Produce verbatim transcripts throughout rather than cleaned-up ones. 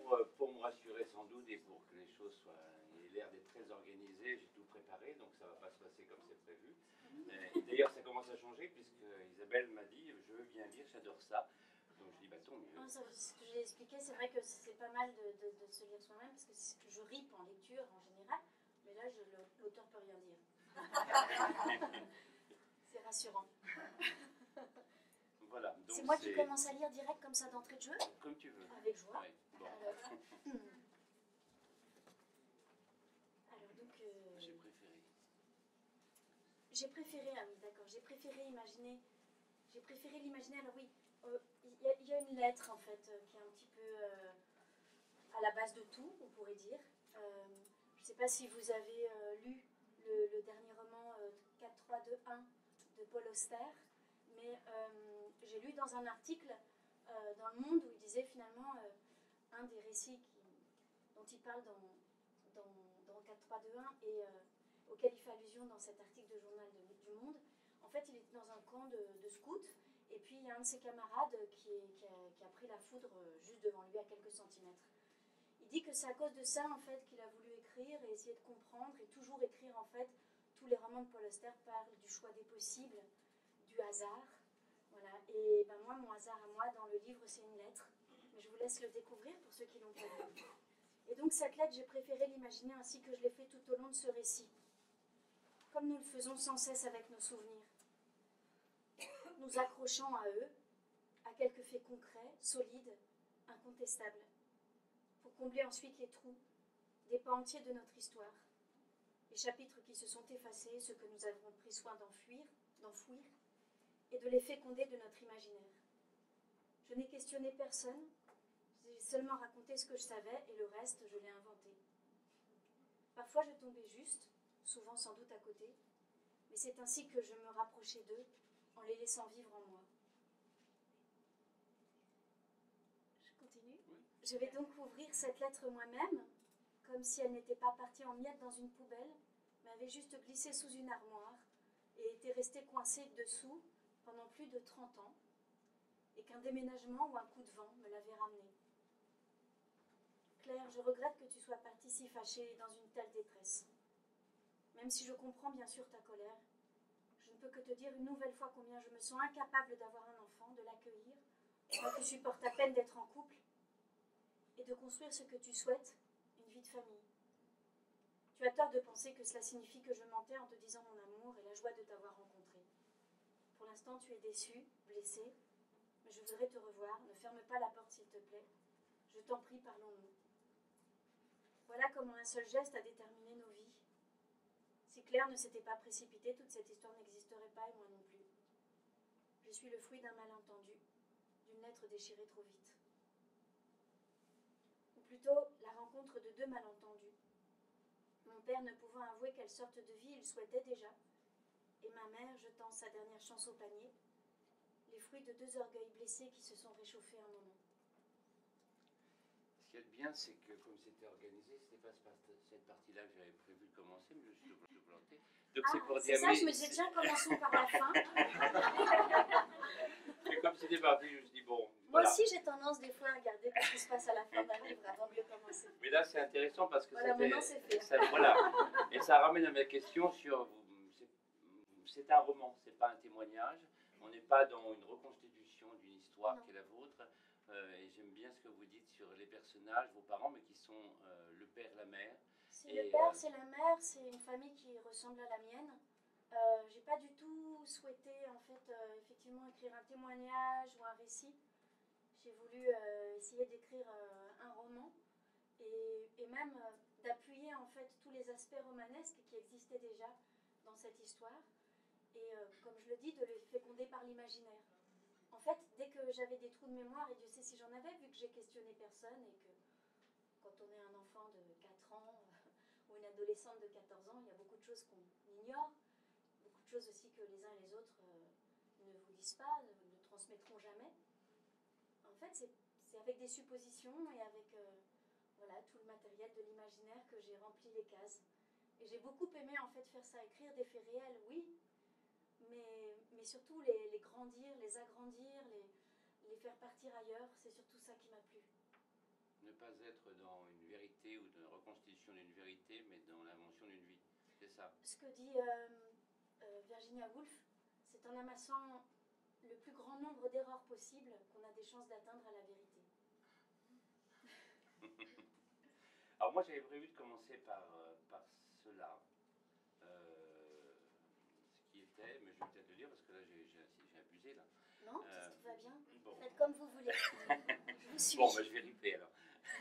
pour, euh, pour me rassurer sans doute et pour que les choses soient, aient l'air d'être très organisées, j'ai tout préparé, donc ça ne va pas se passer comme c'est prévu. Euh, D'ailleurs, ça commence à changer puisque Isabelle m'a dit je veux bien lire, j'adore ça. Donc je dis bah tant mieux. Non, ça, ce que j'ai expliqué, c'est vrai que c'est pas mal de, de, de se lire soi-même parce que c'est ce que je ripe en lecture en général, mais là l'auteur peut rien dire. C'est rassurant. Voilà. C'est moi qui commence à lire direct comme ça d'entrée de jeu. Comme tu veux. Avec joie. Ouais, bon. Alors, Alors donc. Euh, j'ai préféré. J'ai préféré, ah oui d'accord, j'ai préféré imaginer. J'ai préféré l'imaginer, alors oui, il euh, y, y a une lettre en fait euh, qui est un petit peu euh, à la base de tout, on pourrait dire. Euh, je ne sais pas si vous avez euh, lu le, le dernier roman euh, quatre trois deux un de Paul Auster, mais euh, j'ai lu dans un article euh, dans Le Monde où il disait finalement euh, un des récits qui, dont il parle dans, dans, dans quatre trois deux un et euh, auquel il fait allusion dans cet article de journal de, du Monde. En fait, il était dans un camp de, de scouts, et puis il y a un de ses camarades qui, qui, a, qui a pris la foudre juste devant lui à quelques centimètres. Il dit que c'est à cause de ça en fait qu'il a voulu écrire et essayer de comprendre et toujours écrire en fait. Tous les romans de Paul Auster parlent du choix des possibles, du hasard. Voilà. Et ben moi, mon hasard à moi dans le livre, c'est une lettre, mais je vous laisse le découvrir pour ceux qui l'ont pas lu. Et donc cette lettre, j'ai préféré l'imaginer ainsi que je l'ai fait tout au long de ce récit, comme nous le faisons sans cesse avec nos souvenirs, nous accrochant à eux, à quelques faits concrets, solides, incontestables, pour combler ensuite les trous, des pans entiers de notre histoire, les chapitres qui se sont effacés, ceux que nous avons pris soin d'enfuir, d'enfouir, et de les féconder de notre imaginaire. Je n'ai questionné personne, j'ai seulement raconté ce que je savais, et le reste, je l'ai inventé. Parfois, je tombais juste, souvent sans doute à côté, mais c'est ainsi que je me rapprochais d'eux, en les laissant vivre en moi. Je continue. Oui. Je vais donc ouvrir cette lettre moi-même, comme si elle n'était pas partie en miettes dans une poubelle, mais avait juste glissé sous une armoire et était restée coincée dessous pendant plus de trente ans, et qu'un déménagement ou un coup de vent me l'avait ramenée. Claire, je regrette que tu sois partie si fâchée et dans une telle détresse. Même si je comprends bien sûr ta colère, je ne peux que te dire une nouvelle fois combien je me sens incapable d'avoir un enfant, de l'accueillir, moi qui supporte à peine d'être en couple, et de construire ce que tu souhaites, une vie de famille. Tu as tort de penser que cela signifie que je mentais en te disant mon amour et la joie de t'avoir rencontré. Pour l'instant, tu es déçu, blessé, mais je voudrais te revoir. Ne ferme pas la porte, s'il te plaît. Je t'en prie, parlons-nous. Voilà comment un seul geste a déterminé nos vies. Si Claire ne s'était pas précipitée, toute cette histoire n'existerait pas et moi non plus. Je suis le fruit d'un malentendu, d'une lettre déchirée trop vite. Ou plutôt, la rencontre de deux malentendus. Mon père ne pouvant avouer quelle sorte de vie il souhaitait déjà, et ma mère jetant sa dernière chance au panier, les fruits de deux orgueils blessés qui se sont réchauffés un moment. Ce qu'il y a de bien, c'est que comme c'était organisé, c'était pas cette partie-là que j'avais prévu de commencer, mais je suis tout planté. Donc ah, c'est pour c'est dire. ça, mais... je me disais, tiens, commençons par la fin. Mais comme c'était parti, je me suis dit, bon. Moi voilà. aussi, j'ai tendance des fois à regarder ce qui se passe à la fin d'un livre avant de le commencer. Mais là, c'est intéressant parce que voilà, maintenant c'est fait. Ça, voilà. Et ça ramène à ma question sur. C'est un roman, c'est pas un témoignage. On n'est pas dans une reconstitution d'une histoire non. qui est la vôtre. Euh, et j'aime bien ce que vous dites sur les personnages, vos parents, mais qui sont euh, le père, la mère. C'est le père, euh... c'est la mère, c'est une famille qui ressemble à la mienne. Euh, j'ai pas du tout souhaité en fait euh, effectivement écrire un témoignage ou un récit. J'ai voulu euh, essayer d'écrire euh, un roman et, et même euh, d'appuyer en fait tous les aspects romanesques qui existaient déjà dans cette histoire et euh, comme je le dis, de les féconder par l'imaginaire. En fait, dès que j'avais des trous de mémoire, et Dieu sait si j'en avais, vu que j'ai questionné personne et que quand on est un enfant de quatre ans ou une adolescente de quatorze ans, il y a beaucoup de choses qu'on ignore, beaucoup de choses aussi que les uns et les autres euh, ne vous disent pas, ne, ne transmettront jamais. En fait, c'est, c'est avec des suppositions et avec euh, voilà, tout le matériel de l'imaginaire que j'ai rempli les cases. Et j'ai beaucoup aimé en fait faire ça, écrire des faits réels, oui, mais, mais surtout les, les grandir, les agrandir, les, les faire partir ailleurs, c'est surtout ça qui m'a plu. Ne pas être dans une vérité ou dans la reconstitution d'une vérité, mais dans l'invention d'une vie. C'est ça. Ce que dit euh, euh, Virginia Woolf, c'est en amassant le plus grand nombre d'erreurs possibles qu'on a des chances d'atteindre à la vérité. Alors moi j'avais prévu de commencer par, euh, par cela, euh, ce qui était, mais je vais peut-être le dire parce que là j'ai, j'ai, j'ai abusé là. Non, Euh, tout va bien. bon. Faites comme vous voulez. Je vous suis. Bon, bah, je vais riper alors.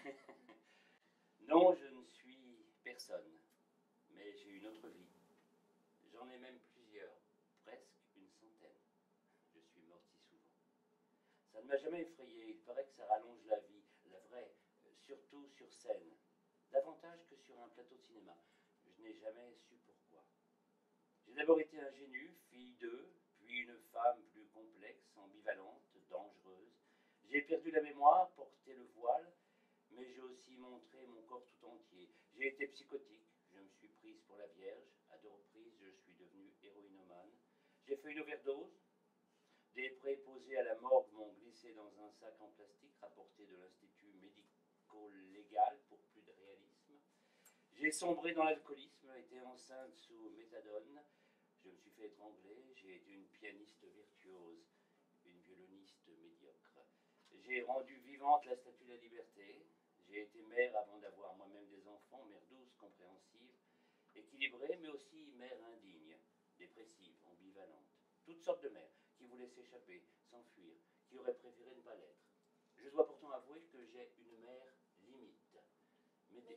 Non, je ne suis personne, mais j'ai une autre vie. J'en ai même plusieurs, presque une centaine. Je suis mort si souvent. Ça ne m'a jamais effrayé, il paraît que ça rallonge la vie, la vraie, euh, surtout sur scène. Davantage que sur un plateau de cinéma. Je n'ai jamais su pourquoi. J'ai d'abord été ingénue, fille d'eux, puis une femme plus complexe, ambivalente, dangereuse. J'ai perdu la mémoire, porté le voile, mais j'ai aussi montré mon corps tout entier. J'ai été psychotique, je me suis prise pour la Vierge, à deux reprises je suis devenue héroïnomane. J'ai fait une overdose. Des préposés à la morgue m'ont glissé dans un sac en plastique rapporté de l'Institut médico-légal pour plus de réalisme. J'ai sombré dans l'alcoolisme, été enceinte sous méthadone. Je me suis fait étrangler, j'ai été une pianiste virtuose, une violoniste médiocre. J'ai rendu vivante la statue de la liberté. J'ai été mère avant d'avoir moi-même des enfants, mère douce, compréhensive, équilibrée, mais aussi mère indigne, dépressive, ambivalente. Toutes sortes de mères qui voulaient s'échapper, s'enfuir, qui auraient préféré ne pas l'être. Je dois pourtant avouer que j'ai une mère limite. M'aider.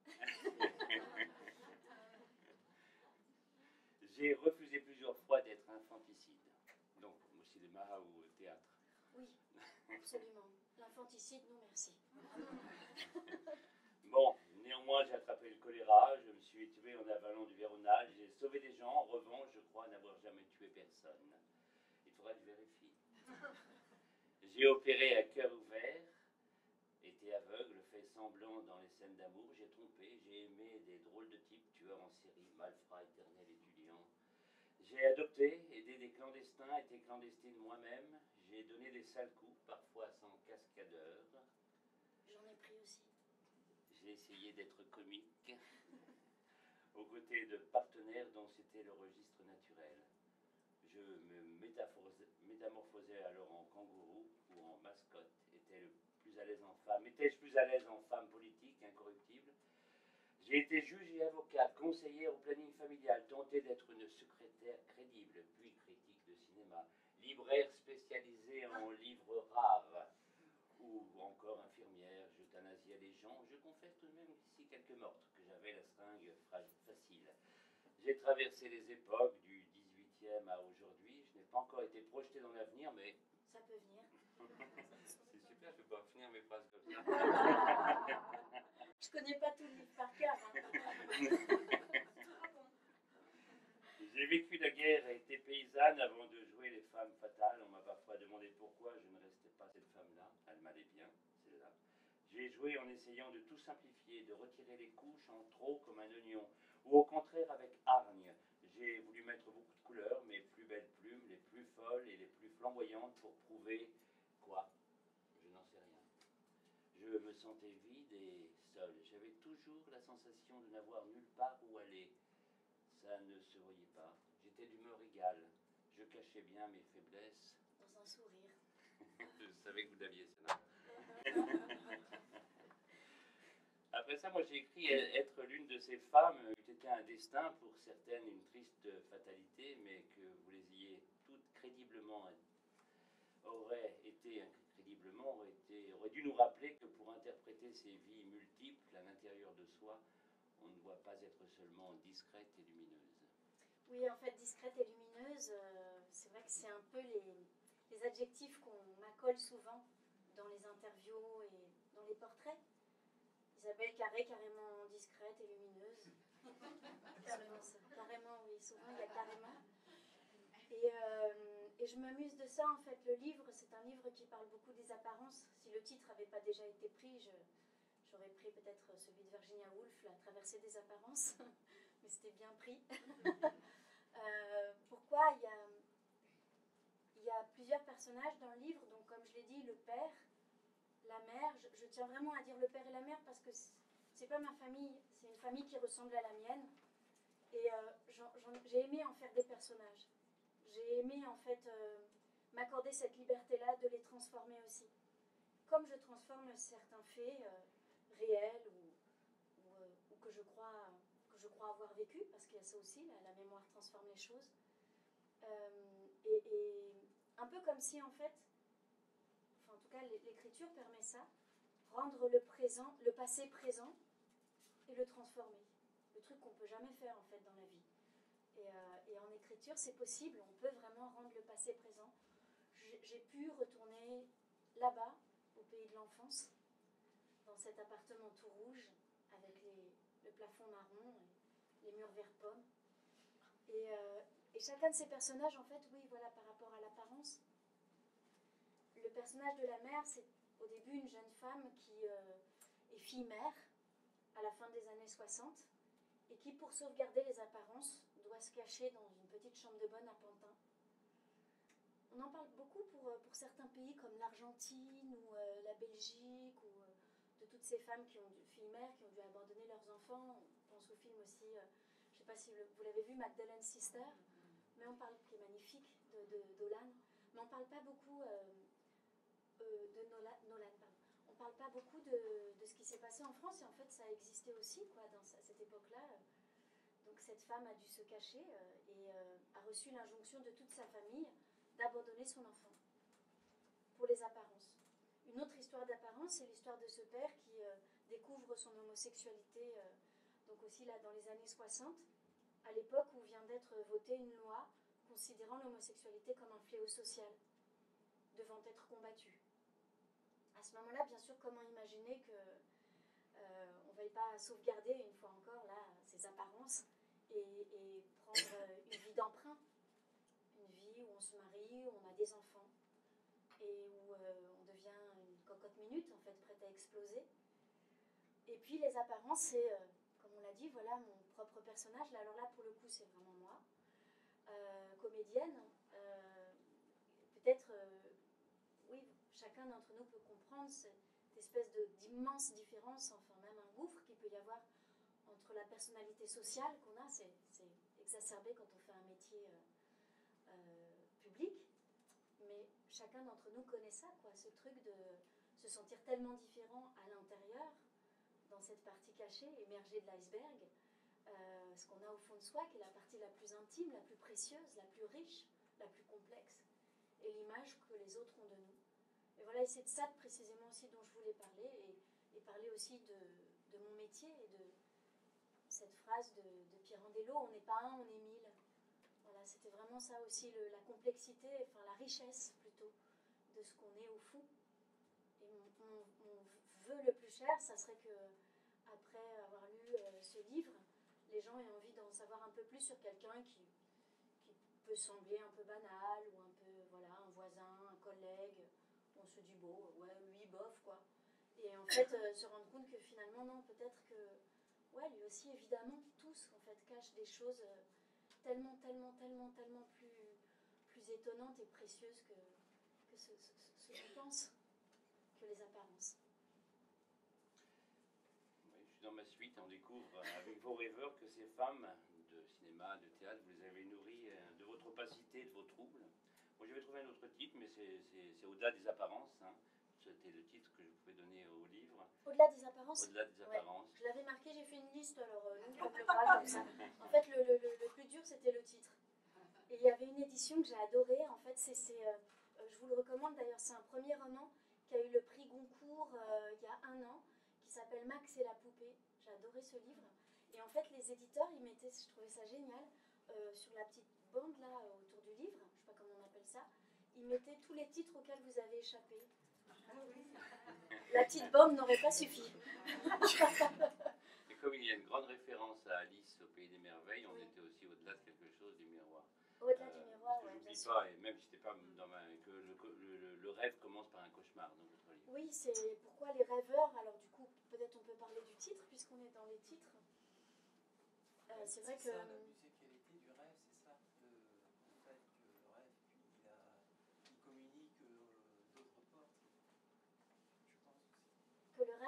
J'ai refusé plusieurs fois d'être infanticide, donc au cinéma ou au théâtre. Oui, absolument. L'infanticide, non merci. Bon, néanmoins j'ai attrapé le choléra, je me suis tué en avalant du Véronal, j'ai sauvé des gens, en revanche je crois n'avoir jamais tué personne. Il faudra que je vérifie. J'ai opéré à cœur ouvert, été aveugle, fait semblant dans les scènes d'amour, j'ai trompé, j'ai aimé des drôles de types, tueurs en série, malfrats, éternels étudiants. J'ai adopté, aidé des clandestins, été clandestine moi-même, j'ai donné des sales coups, parfois sans cascadeur. J'en ai pris aussi. J'ai essayé d'être comique, aux côtés de partenaires dont c'était le registre naturel. Je me métamorphosais alors en kangourou ou en mascotte. Était-je plus à l'aise en femme Étais-je plus à l'aise en femme politique, incorruptible? J'ai été juge et avocat, conseillère au planning familial, tenté d'être une secrétaire crédible, puis critique de cinéma, libraire spécialisée en livres rares, ou encore infirmière, j'euthanasiais les gens. Je confesse tout de même ici quelques meurtres, que j'avais la seringue facile. J'ai traversé les époques du dix-huitième à aujourd'hui. Je n'ai pas encore été projeté dans l'avenir, mais... Ça peut venir. C'est super, je ne peux pas finir mes phrases comme ça. Je connais pas tout le livre par cœur. Hein. J'ai vécu la guerre et été paysanne avant de jouer les femmes fatales. On m'a parfois demandé pourquoi je ne restais pas cette femme-là. Elle m'allait bien, celle-là. J'ai joué en essayant de tout simplifier, de retirer les couches en trop comme un oignon, ou au contraire avec hargne. J'ai voulu mettre beaucoup de couleurs, mes plus belles plumes, les plus folles et les plus flamboyantes pour prouver quoi? Je n'en sais rien. Je me sentais vide et seul. J'avais toujours la sensation de n'avoir nulle part où aller. Ça ne se voyait pas. J'étais d'humeur égale. Je cachais bien mes faiblesses. Dans un sourire. Je savais que vous l'aviez, celle-là. Après ça, moi j'ai écrit être l'une de ces femmes eût été un destin, pour certaines une triste fatalité, mais que vous les ayez toutes crédiblement, aurait été, incrédiblement, aurait, été, aurait dû nous rappeler que pour interpréter ces vies multiples à l'intérieur de soi, on ne doit pas être seulement discrète et lumineuse. Oui, en fait, discrète et lumineuse, euh, c'est vrai que c'est un peu les, les adjectifs qu'on m'accole souvent dans les interviews et dans les portraits. Isabelle Carré, carrément discrète et lumineuse. Carrément, carrément, oui, souvent il y a carrément. Et, euh, et je m'amuse de ça, en fait. Le livre, c'est un livre qui parle beaucoup des apparences. Si le titre n'avait pas déjà été pris, je, j'aurais pris peut-être celui de Virginia Woolf, La traversée des apparences, mais c'était bien pris. euh, pourquoi il y, a, il y a plusieurs personnages dans le livre, donc comme je l'ai dit, le père, la mère, je, je tiens vraiment à dire le père et la mère parce que c'est pas ma famille, c'est une famille qui ressemble à la mienne. Et euh, j'en, j'en, j'ai aimé en faire des personnages. J'ai aimé en fait euh, m'accorder cette liberté-là de les transformer aussi. Comme je transforme certains faits euh, réels ou, ou, euh, ou que, je crois, que je crois avoir vécu, parce qu'il y a ça aussi, la, la mémoire transforme les choses. Euh, et, et un peu comme si en fait, enfin en tout cas l'écriture permet ça, rendre le présent, le passé présent et le transformer. Le truc qu'on ne peut jamais faire en fait dans la vie. Et, euh, et en écriture, c'est possible, on peut vraiment rendre le passé présent. J'ai, j'ai pu retourner là-bas, au pays de l'enfance, dans cet appartement tout rouge, avec les, le plafond marron et les murs vert pomme. Et, euh, et chacun de ces personnages, en fait, oui, voilà, par rapport à l'apparence. Le personnage de la mère, c'est au début une jeune femme qui euh, est fille-mère à la fin des années soixante et qui, pour sauvegarder les apparences, doit se cacher dans une petite chambre de bonne à Pantin. On en parle beaucoup pour, pour certains pays comme l'Argentine ou euh, la Belgique ou euh, de toutes ces femmes qui ont dû, filles-mères qui ont dû abandonner leurs enfants. On pense au film aussi, euh, je ne sais pas si vous l'avez vu, Magdalene Sister, mais on parle, qui est magnifique, de, de, Dolan, mais on ne parle pas beaucoup euh, euh, de Nolan, Nolan pardon. On ne parle pas beaucoup de, de ce qui s'est passé en France, et en fait ça a existé aussi quoi, dans, à cette époque-là. Donc cette femme a dû se cacher euh, et euh, a reçu l'injonction de toute sa famille d'abandonner son enfant pour les apparences. Une autre histoire d'apparence, c'est l'histoire de ce père qui euh, découvre son homosexualité, euh, donc aussi là dans les années soixante, à l'époque où vient d'être votée une loi considérant l'homosexualité comme un fléau social, devant être combattu. À ce moment-là, bien sûr, comment imaginer que euh, on ne veuille pas sauvegarder, une fois encore, là, ces apparences et, et prendre une vie d'emprunt, une vie où on se marie, où on a des enfants et où euh, on devient une cocotte minute, en fait, prête à exploser. Et puis les apparences, c'est, euh, comme on l'a dit, voilà mon propre personnage. Là, alors là, pour le coup, c'est vraiment moi, euh, comédienne. Euh, peut-être, euh, oui, chacun d'entre nous peut comprendre cette espèce de, d'immense différence, enfin même un gouffre qu'il peut y avoir entre la personnalité sociale qu'on a, c'est, c'est exacerbé quand on fait un métier euh, euh, public, mais chacun d'entre nous connaît ça, quoi, ce truc de se sentir tellement différent à l'intérieur, dans cette partie cachée, émergée de l'iceberg, euh, ce qu'on a au fond de soi, qui est la partie la plus intime, la plus précieuse, la plus riche, la plus complexe, et l'image que les autres ont de nous. Et voilà, et c'est de ça précisément aussi dont je voulais parler, et, et parler aussi de, de mon métier, et de cette phrase de, de Pirandello, on n'est pas un, on est mille. Voilà, c'était vraiment ça aussi, le, la complexité, enfin la richesse plutôt, de ce qu'on est au fond. Et mon, mon, mon vœu le plus cher, ça serait que, après avoir lu euh, ce livre, les gens aient envie d'en savoir un peu plus sur quelqu'un qui, qui peut sembler un peu banal, ou un peu, voilà, un voisin, un collègue. On se dit, bon, ouais, lui, bof, quoi. Et en fait, euh, se rendre compte que finalement, non, peut-être que, ouais, lui aussi, évidemment, tous, en fait, cachent des choses euh, tellement, tellement, tellement, tellement plus, plus étonnantes et précieuses que, que ce, ce, ce qu'on pense, que les apparences. Oui, je suis dans ma suite, on découvre avec vos rêveurs que ces femmes de cinéma, de théâtre, vous les avez nourries de votre opacité, de vos troubles. Moi, j'avais trouvé un autre titre, mais c'est, c'est, c'est Au-delà des apparences. Hein. C'était le titre que je pouvais donner au livre. Au-delà des apparences. Au-delà des apparences. Ouais. Je l'avais marqué, j'ai fait une liste, alors euh, nous, comme le bras, comme ça. En fait, le, le, le plus dur, c'était le titre. Et il y avait une édition que j'ai adorée. En fait, c'est, c'est, euh, je vous le recommande d'ailleurs, c'est un premier roman qui a eu le prix Goncourt euh, il y a un an, qui s'appelle Max et la poupée. J'ai adoré ce livre. Et en fait, les éditeurs, ils mettaient, je trouvais ça génial, euh, sur la petite bande là, autour du livre, je ne sais pas comment on appelle ça, ils mettaient tous les titres auxquels vous avez échappé. La petite bande n'aurait pas suffi. Et comme il y a une grande référence à Alice au Pays des Merveilles, on était aussi au-delà de quelque chose du miroir. Au-delà euh, du miroir, oui. Ouais, J'oublie pas, et même si c'était pas dans ma, que le, le, le rêve commence par un cauchemar dans votre livre. Oui, c'est pourquoi les rêveurs. Alors du coup, peut-être on peut parler du titre puisqu'on est dans les titres. Euh, c'est, c'est vrai c'est que ça, la musicalité du rêve, c'est ça, le, le fait que le rêve, puis il, a, il communique euh, d'autres portes, je pense.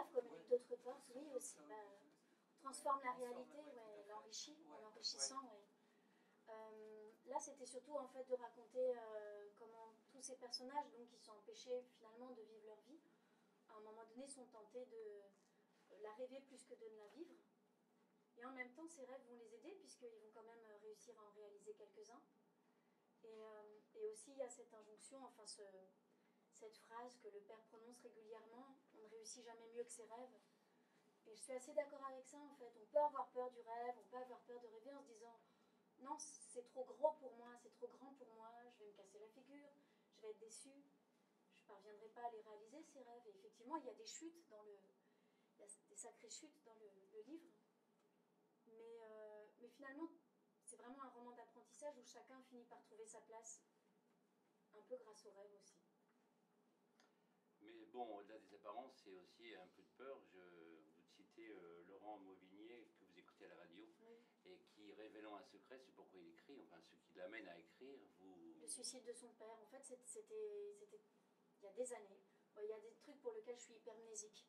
rêve comme une d'autres portes, oui aussi. Bah, transforme la réalité, ouais, l'enrichit, en l'enrichissant, ouais. Euh, là, c'était surtout en fait de raconter euh, comment tous ces personnages, donc, qui sont empêchés finalement de vivre leur vie, à un moment donné, sont tentés de euh, la rêver plus que de ne la vivre. Et en même temps, ces rêves vont les aider puisqu'ils vont quand même réussir à en réaliser quelques-uns. Et, euh, et aussi, il y a cette injonction, enfin, ce, cette phrase que le père prononce régulièrement, on ne réussit jamais mieux que ses rêves. Et je suis assez d'accord avec ça, en fait. On peut avoir peur du rêve, on peut avoir peur de rêver en se disant non, c'est trop gros pour moi, c'est trop grand pour moi, je vais me casser la figure, je vais être déçue, je ne parviendrai pas à les réaliser, ces rêves. Et effectivement, il y a des chutes dans le... Il y a des sacrées chutes dans le, le livre. Mais, euh, mais finalement, c'est vraiment un roman d'apprentissage où chacun finit par trouver sa place, un peu grâce aux rêves aussi. Mais bon, au-delà des apparences, c'est aussi un peu de peur. Je, vous citez euh, Laurent Mauvignier, que vous écoutez à la radio, oui. Et qui, révélant un secret, c'est pourquoi il écrit, enfin ce qui l'amène à écrire, vous... Le suicide de son père, en fait, c'était il y a des années. Bon, il y a des trucs pour lesquels je suis hypermnésique.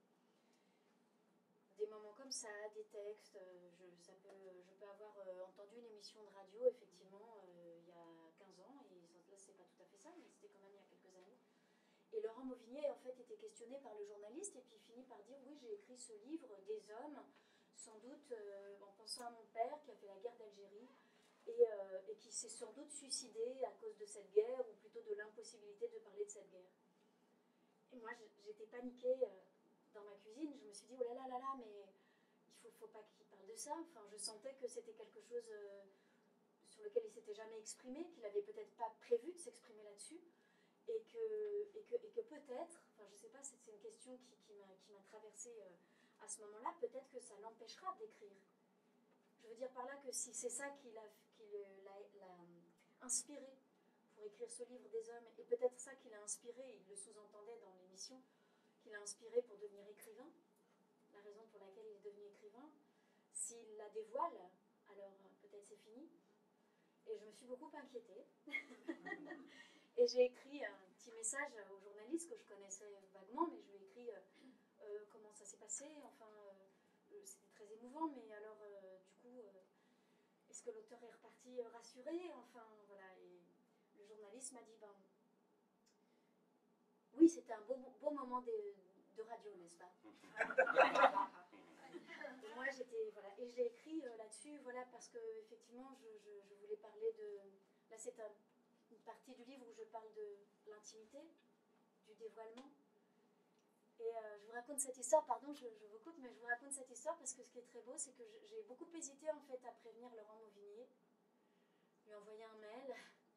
Des moments comme ça, des textes, je, ça peut, je peux avoir euh, entendu une émission de radio, effectivement, euh, il y a quinze ans, et là, c'est pas tout à fait ça, mais c'était quand même il y a quelques années. Et Laurent Mauvignier, en fait, était questionné par le journaliste, et puis il finit par dire, oui, j'ai écrit ce livre, Des hommes, sans doute euh, en pensant à mon père, qui a fait la guerre d'Algérie, et, euh, et qui s'est sans doute suicidé à cause de cette guerre, ou plutôt de l'impossibilité de parler de cette guerre. Et moi, j'étais paniquée euh, dans ma cuisine, je me suis dit, oh là là là là, mais il faut, faut pas qu'il parle de ça. Enfin, je sentais que c'était quelque chose euh, sur lequel il s'était jamais exprimé, qu'il avait peut-être pas prévu de s'exprimer là-dessus, et que, et que, et que peut-être, enfin, je sais pas, c'est une question qui, qui m'a traversée euh, à ce moment-là, peut-être que ça l'empêchera d'écrire. Je veux dire par là que si c'est ça qui l'a inspiré pour écrire ce livre des hommes, et peut-être ça qui l'a inspiré, il le sous-entendait dans l'émission, qui l'a inspiré pour devenir écrivain, la raison pour laquelle il est devenu écrivain, s'il la dévoile, alors peut-être c'est fini. Et je me suis beaucoup inquiétée. Et j'ai écrit un petit message au journaliste que je connaissais vaguement, mais je lui ai écrit euh, euh, comment ça s'est passé, enfin... Euh, c'était très émouvant, mais alors, euh, du coup, euh, est-ce que l'auteur est reparti euh, rassuré? Enfin, voilà, et le journaliste m'a dit, ben, oui, c'était un beau, beau moment de, de radio, n'est-ce pas? Et moi, j'étais, voilà, et je l'ai écrit euh, là-dessus, voilà, parce que, effectivement, je, je, je voulais parler de, là, c'est un, une partie du livre où je parle de l'intimité, du dévoilement. Et euh, je vous raconte cette histoire, pardon, je, je vous coupe, mais je vous raconte cette histoire parce que ce qui est très beau, c'est que j'ai beaucoup hésité en fait à prévenir Laurent Mauvignier, lui envoyer un mail.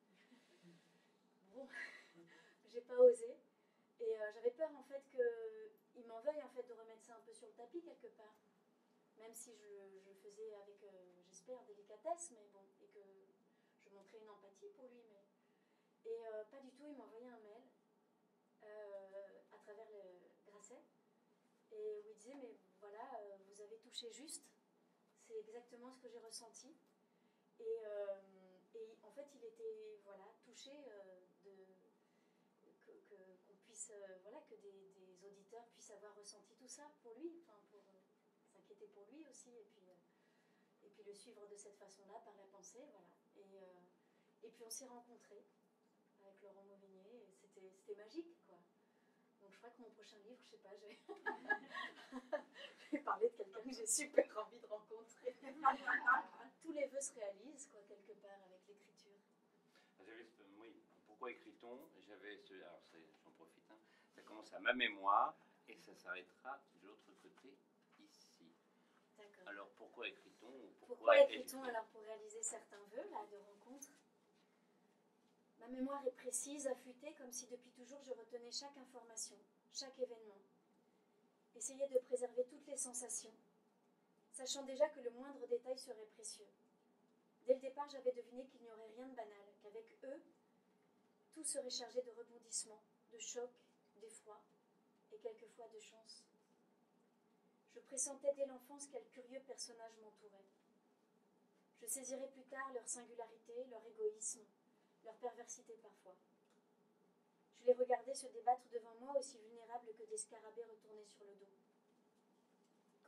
Bon, j'ai pas osé. Et euh, j'avais peur en fait qu'il m'en veuille en fait de remettre ça un peu sur le tapis quelque part. Même si je, je le faisais avec, euh, j'espère, délicatesse, mais bon, et que je montrais une empathie pour lui. Mais... Et euh, pas du tout, il m'a envoyé un mail euh, à travers le Grasset. Et où il disait, mais voilà, euh, vous avez touché juste, c'est exactement ce que j'ai ressenti. Et, euh, et en fait, il était voilà, touché euh, de, que, que, qu'on puisse, euh, voilà, que des, des auditeurs puissent avoir ressenti tout ça pour lui, enfin, pour euh, s'inquiéter pour lui aussi, et puis, euh, et puis le suivre de cette façon-là, par la pensée, voilà. Et, euh, et puis on s'est rencontrés avec Laurent Mauvignier, et c'était, c'était magique, quoi. Donc je crois que mon prochain livre, je sais pas, je vais, je vais parler de quelqu'un que j'ai super envie de rencontrer. Tous les vœux se réalisent, quoi, quelque part, avec l'écriture. Oui, pourquoi écrit-on? J'avais ce... Alors, j'en profite, hein. Ça commence à ma mémoire et ça s'arrêtera de l'autre côté, ici. D'accord. Alors, pourquoi écrit-on? Pourquoi, pourquoi écrit-on alors pour réaliser certains vœux, là, de rencontres? Ma mémoire est précise, affûtée, comme si depuis toujours je retenais chaque information, chaque événement. Essayais de préserver toutes les sensations, sachant déjà que le moindre détail serait précieux. Dès le départ, j'avais deviné qu'il n'y aurait rien de banal, qu'avec eux, tout serait chargé de rebondissements, de chocs, d'effroi et quelquefois de chance. Je pressentais dès l'enfance quel curieux personnage m'entourait. Je saisirais plus tard leur singularité, leur égoïsme, leur perversité parfois. Je les regardais se débattre devant moi aussi vulnérables que des scarabées retournés sur le dos.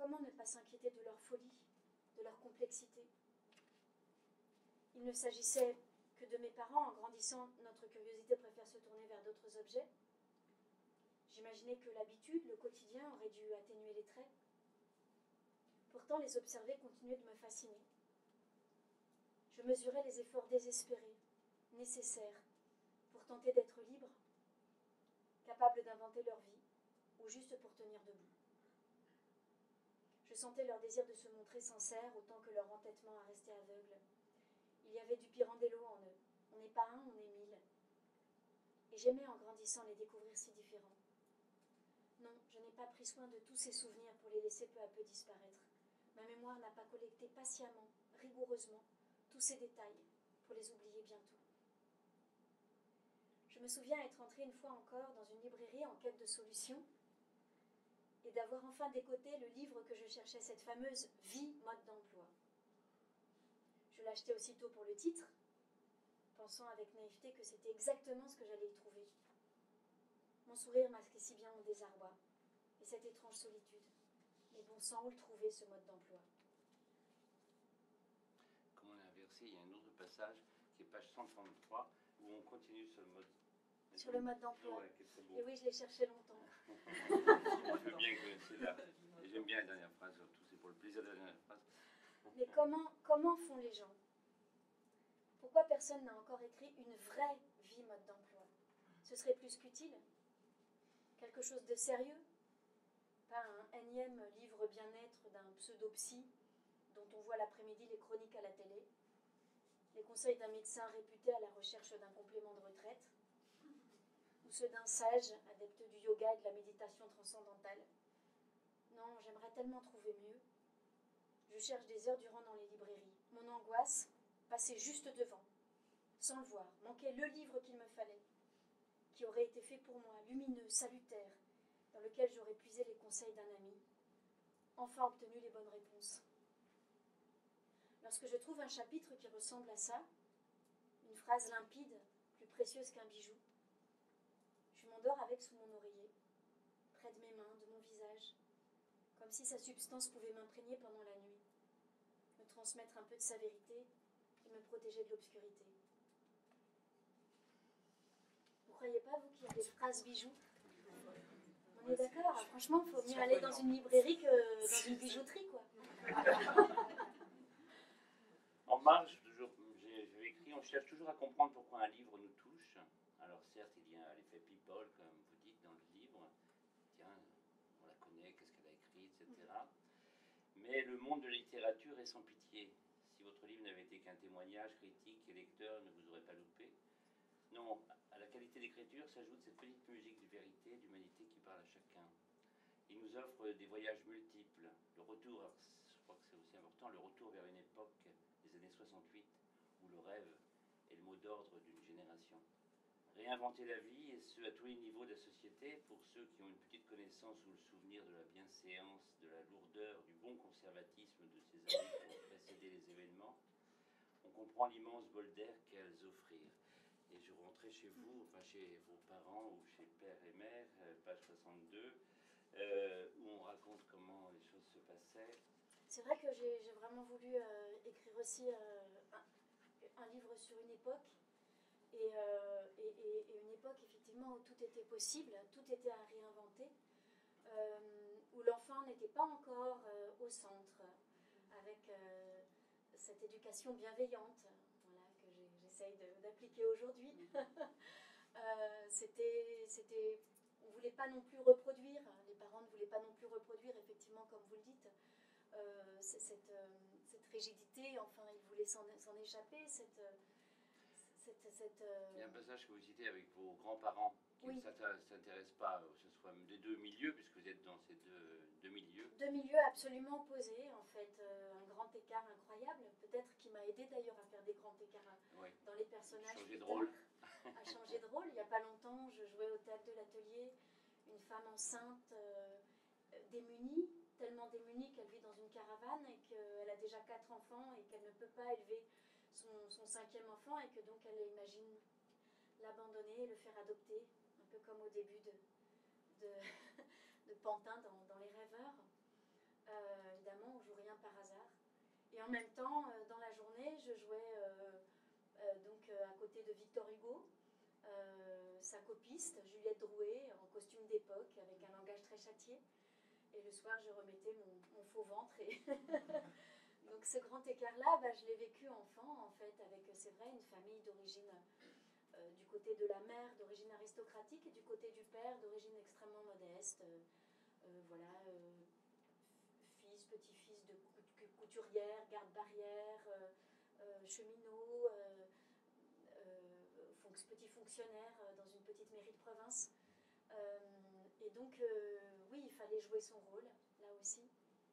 comment ne pas s'inquiéter de leur folie, de leur complexité? Il ne s'agissait que de mes parents. En grandissant, notre curiosité préfère se tourner vers d'autres objets. J'imaginais que l'habitude, le quotidien, aurait dû atténuer les traits. Pourtant, les observer continuait de me fasciner. Je mesurais les efforts désespérés, nécessaires, pour tenter d'être libre, capables d'inventer leur vie, ou juste pour tenir debout. Je sentais leur désir de se montrer sincère, autant que leur entêtement à rester aveugle. Il y avait du Pirandello en eux. On n'est pas un, on est mille. Et j'aimais en grandissant les découvrir si différents. Non, je n'ai pas pris soin de tous ces souvenirs pour les laisser peu à peu disparaître. Ma mémoire n'a pas collecté patiemment, rigoureusement, tous ces détails pour les oublier bientôt. Je me souviens être entrée une fois encore dans une librairie en quête de solutions et d'avoir enfin décoté le livre que je cherchais, cette fameuse « Vie, mode d'emploi ». Je l'achetais aussitôt pour le titre, pensant avec naïveté que c'était exactement ce que j'allais y trouver. Mon sourire masquait si bien mon désarroi et cette étrange solitude. Mais bon sang, où le trouver, ce mode d'emploi? Comme on a inversé, il y a un autre passage qui est page cent trente-trois où on continue sur le mode. Sur le mode d'emploi. Ouais, qui est très beau. Et oui, je l'ai cherché longtemps. Je veux bien que c'est là. Et j'aime bien la dernière phrase, surtout, c'est pour le plaisir de la dernière phrase. Mais comment, comment font les gens? Pourquoi personne n'a encore écrit une vraie vie mode d'emploi? Ce serait plus qu'utile. Quelque chose de sérieux? Pas un énième livre bien-être d'un pseudo-psy dont on voit l'après-midi les chroniques à la télé, les conseils d'un médecin réputé à la recherche d'un complément de retraite, ou ceux d'un sage adepte du yoga et de la méditation transcendantale. Non, j'aimerais tellement trouver mieux. Je cherche des heures durant dans les librairies. Mon angoisse, passer juste devant, sans le voir, manquer le livre qu'il me fallait, qui aurait été fait pour moi, lumineux, salutaire, dans lequel j'aurais puisé les conseils d'un ami, enfin obtenu les bonnes réponses. Lorsque je trouve un chapitre qui ressemble à ça, une phrase limpide, plus précieuse qu'un bijou, je m'endors avec sous mon oreiller, près de mes mains, de mon visage, comme si sa substance pouvait m'imprégner pendant la nuit, me transmettre un peu de sa vérité et me protéger de l'obscurité. Vous croyez pas, vous, qu'il y a des phrases bijoux? On est d'accord, franchement, il faut mieux aller dans une librairie que dans une bijouterie, quoi. En marge, toujours, j'ai, j'ai écrit, on cherche toujours à comprendre pourquoi un livre nous touche. Alors certes, il y a l'effet people, comme vous dites dans le livre. Tiens, on la connaît, qu'est-ce qu'elle a écrit, et cetera. Mais le monde de la littérature est sans pitié. Si votre livre n'avait été qu'un témoignage, critique et lecteur ne vous aurait pas loupé. Non, à la qualité d'écriture s'ajoute cette petite musique de vérité, d'humanité qui parle à chacun. Il nous offre des voyages multiples. Le retour, je crois que c'est aussi important, le retour vers une époque des années soixante-huit, où le rêve est le mot d'ordre d'une génération. Réinventer la vie, et ce à tous les niveaux de la société, pour ceux qui ont une petite connaissance ou le souvenir de la bienséance, de la lourdeur, du bon conservatisme de ces années qui ont précédé les événements, on comprend l'immense bol d'air qu'elles offrirent. Et je rentrais chez vous, enfin chez vos parents ou chez père et mère, page soixante-deux, euh, où on raconte comment les choses se passaient. C'est vrai que j'ai, j'ai vraiment voulu euh, écrire aussi euh, un, un livre sur une époque, et, euh, et, et, et une époque effectivement où tout était possible, tout était à réinventer, euh, où l'enfant n'était pas encore euh, au centre, avec euh, cette éducation bienveillante, voilà, que j'ai, j'essaye de, d'appliquer aujourd'hui. euh, c'était, c'était, on ne voulait pas non plus reproduire, les parents ne voulaient pas non plus reproduire, effectivement, comme vous le dites, euh, cette, euh, cette rigidité, enfin, ils voulaient s'en, s'en échapper, cette... Cette, cette, euh... Il y a un passage que vous citez avec vos grands-parents qui oui. ne s'intéressent pas, que ce soit des deux milieux, puisque vous êtes dans ces deux, deux milieux. Deux milieux absolument opposés, en fait. Euh, un grand écart incroyable, peut-être qui m'a aidé d'ailleurs à faire des grands écarts oui. dans les personnages. Changer de rôle. À changer de rôle. Il n'y a pas longtemps, je jouais au théâtre de l'Atelier une femme enceinte, euh, démunie, tellement démunie qu'elle vit dans une caravane et qu'elle a déjà quatre enfants et qu'elle ne peut pas élever Son, son cinquième enfant et que donc elle imagine l'abandonner, le faire adopter, un peu comme au début de, de, de Pantin dans, dans Les Rêveurs. Euh, évidemment, on joue rien par hasard. Et en même temps, euh, dans la journée, je jouais euh, euh, donc euh, à côté de Victor Hugo, euh, sa copiste, Juliette Drouet, en costume d'époque, avec un langage très châtié. Et le soir, je remettais mon, mon faux ventre. Et donc ce grand écart-là, bah, je l'ai vécu enfant, en fait, avec, c'est vrai, une famille d'origine, euh, du côté de la mère, d'origine aristocratique, et du côté du père, d'origine extrêmement modeste. Euh, euh, voilà, euh, fils, petit-fils de couturière, garde-barrière, euh, euh, cheminot, euh, euh, fonc- petit fonctionnaire euh, dans une petite mairie de province. Euh, et donc, euh, oui, il fallait jouer son rôle, là aussi.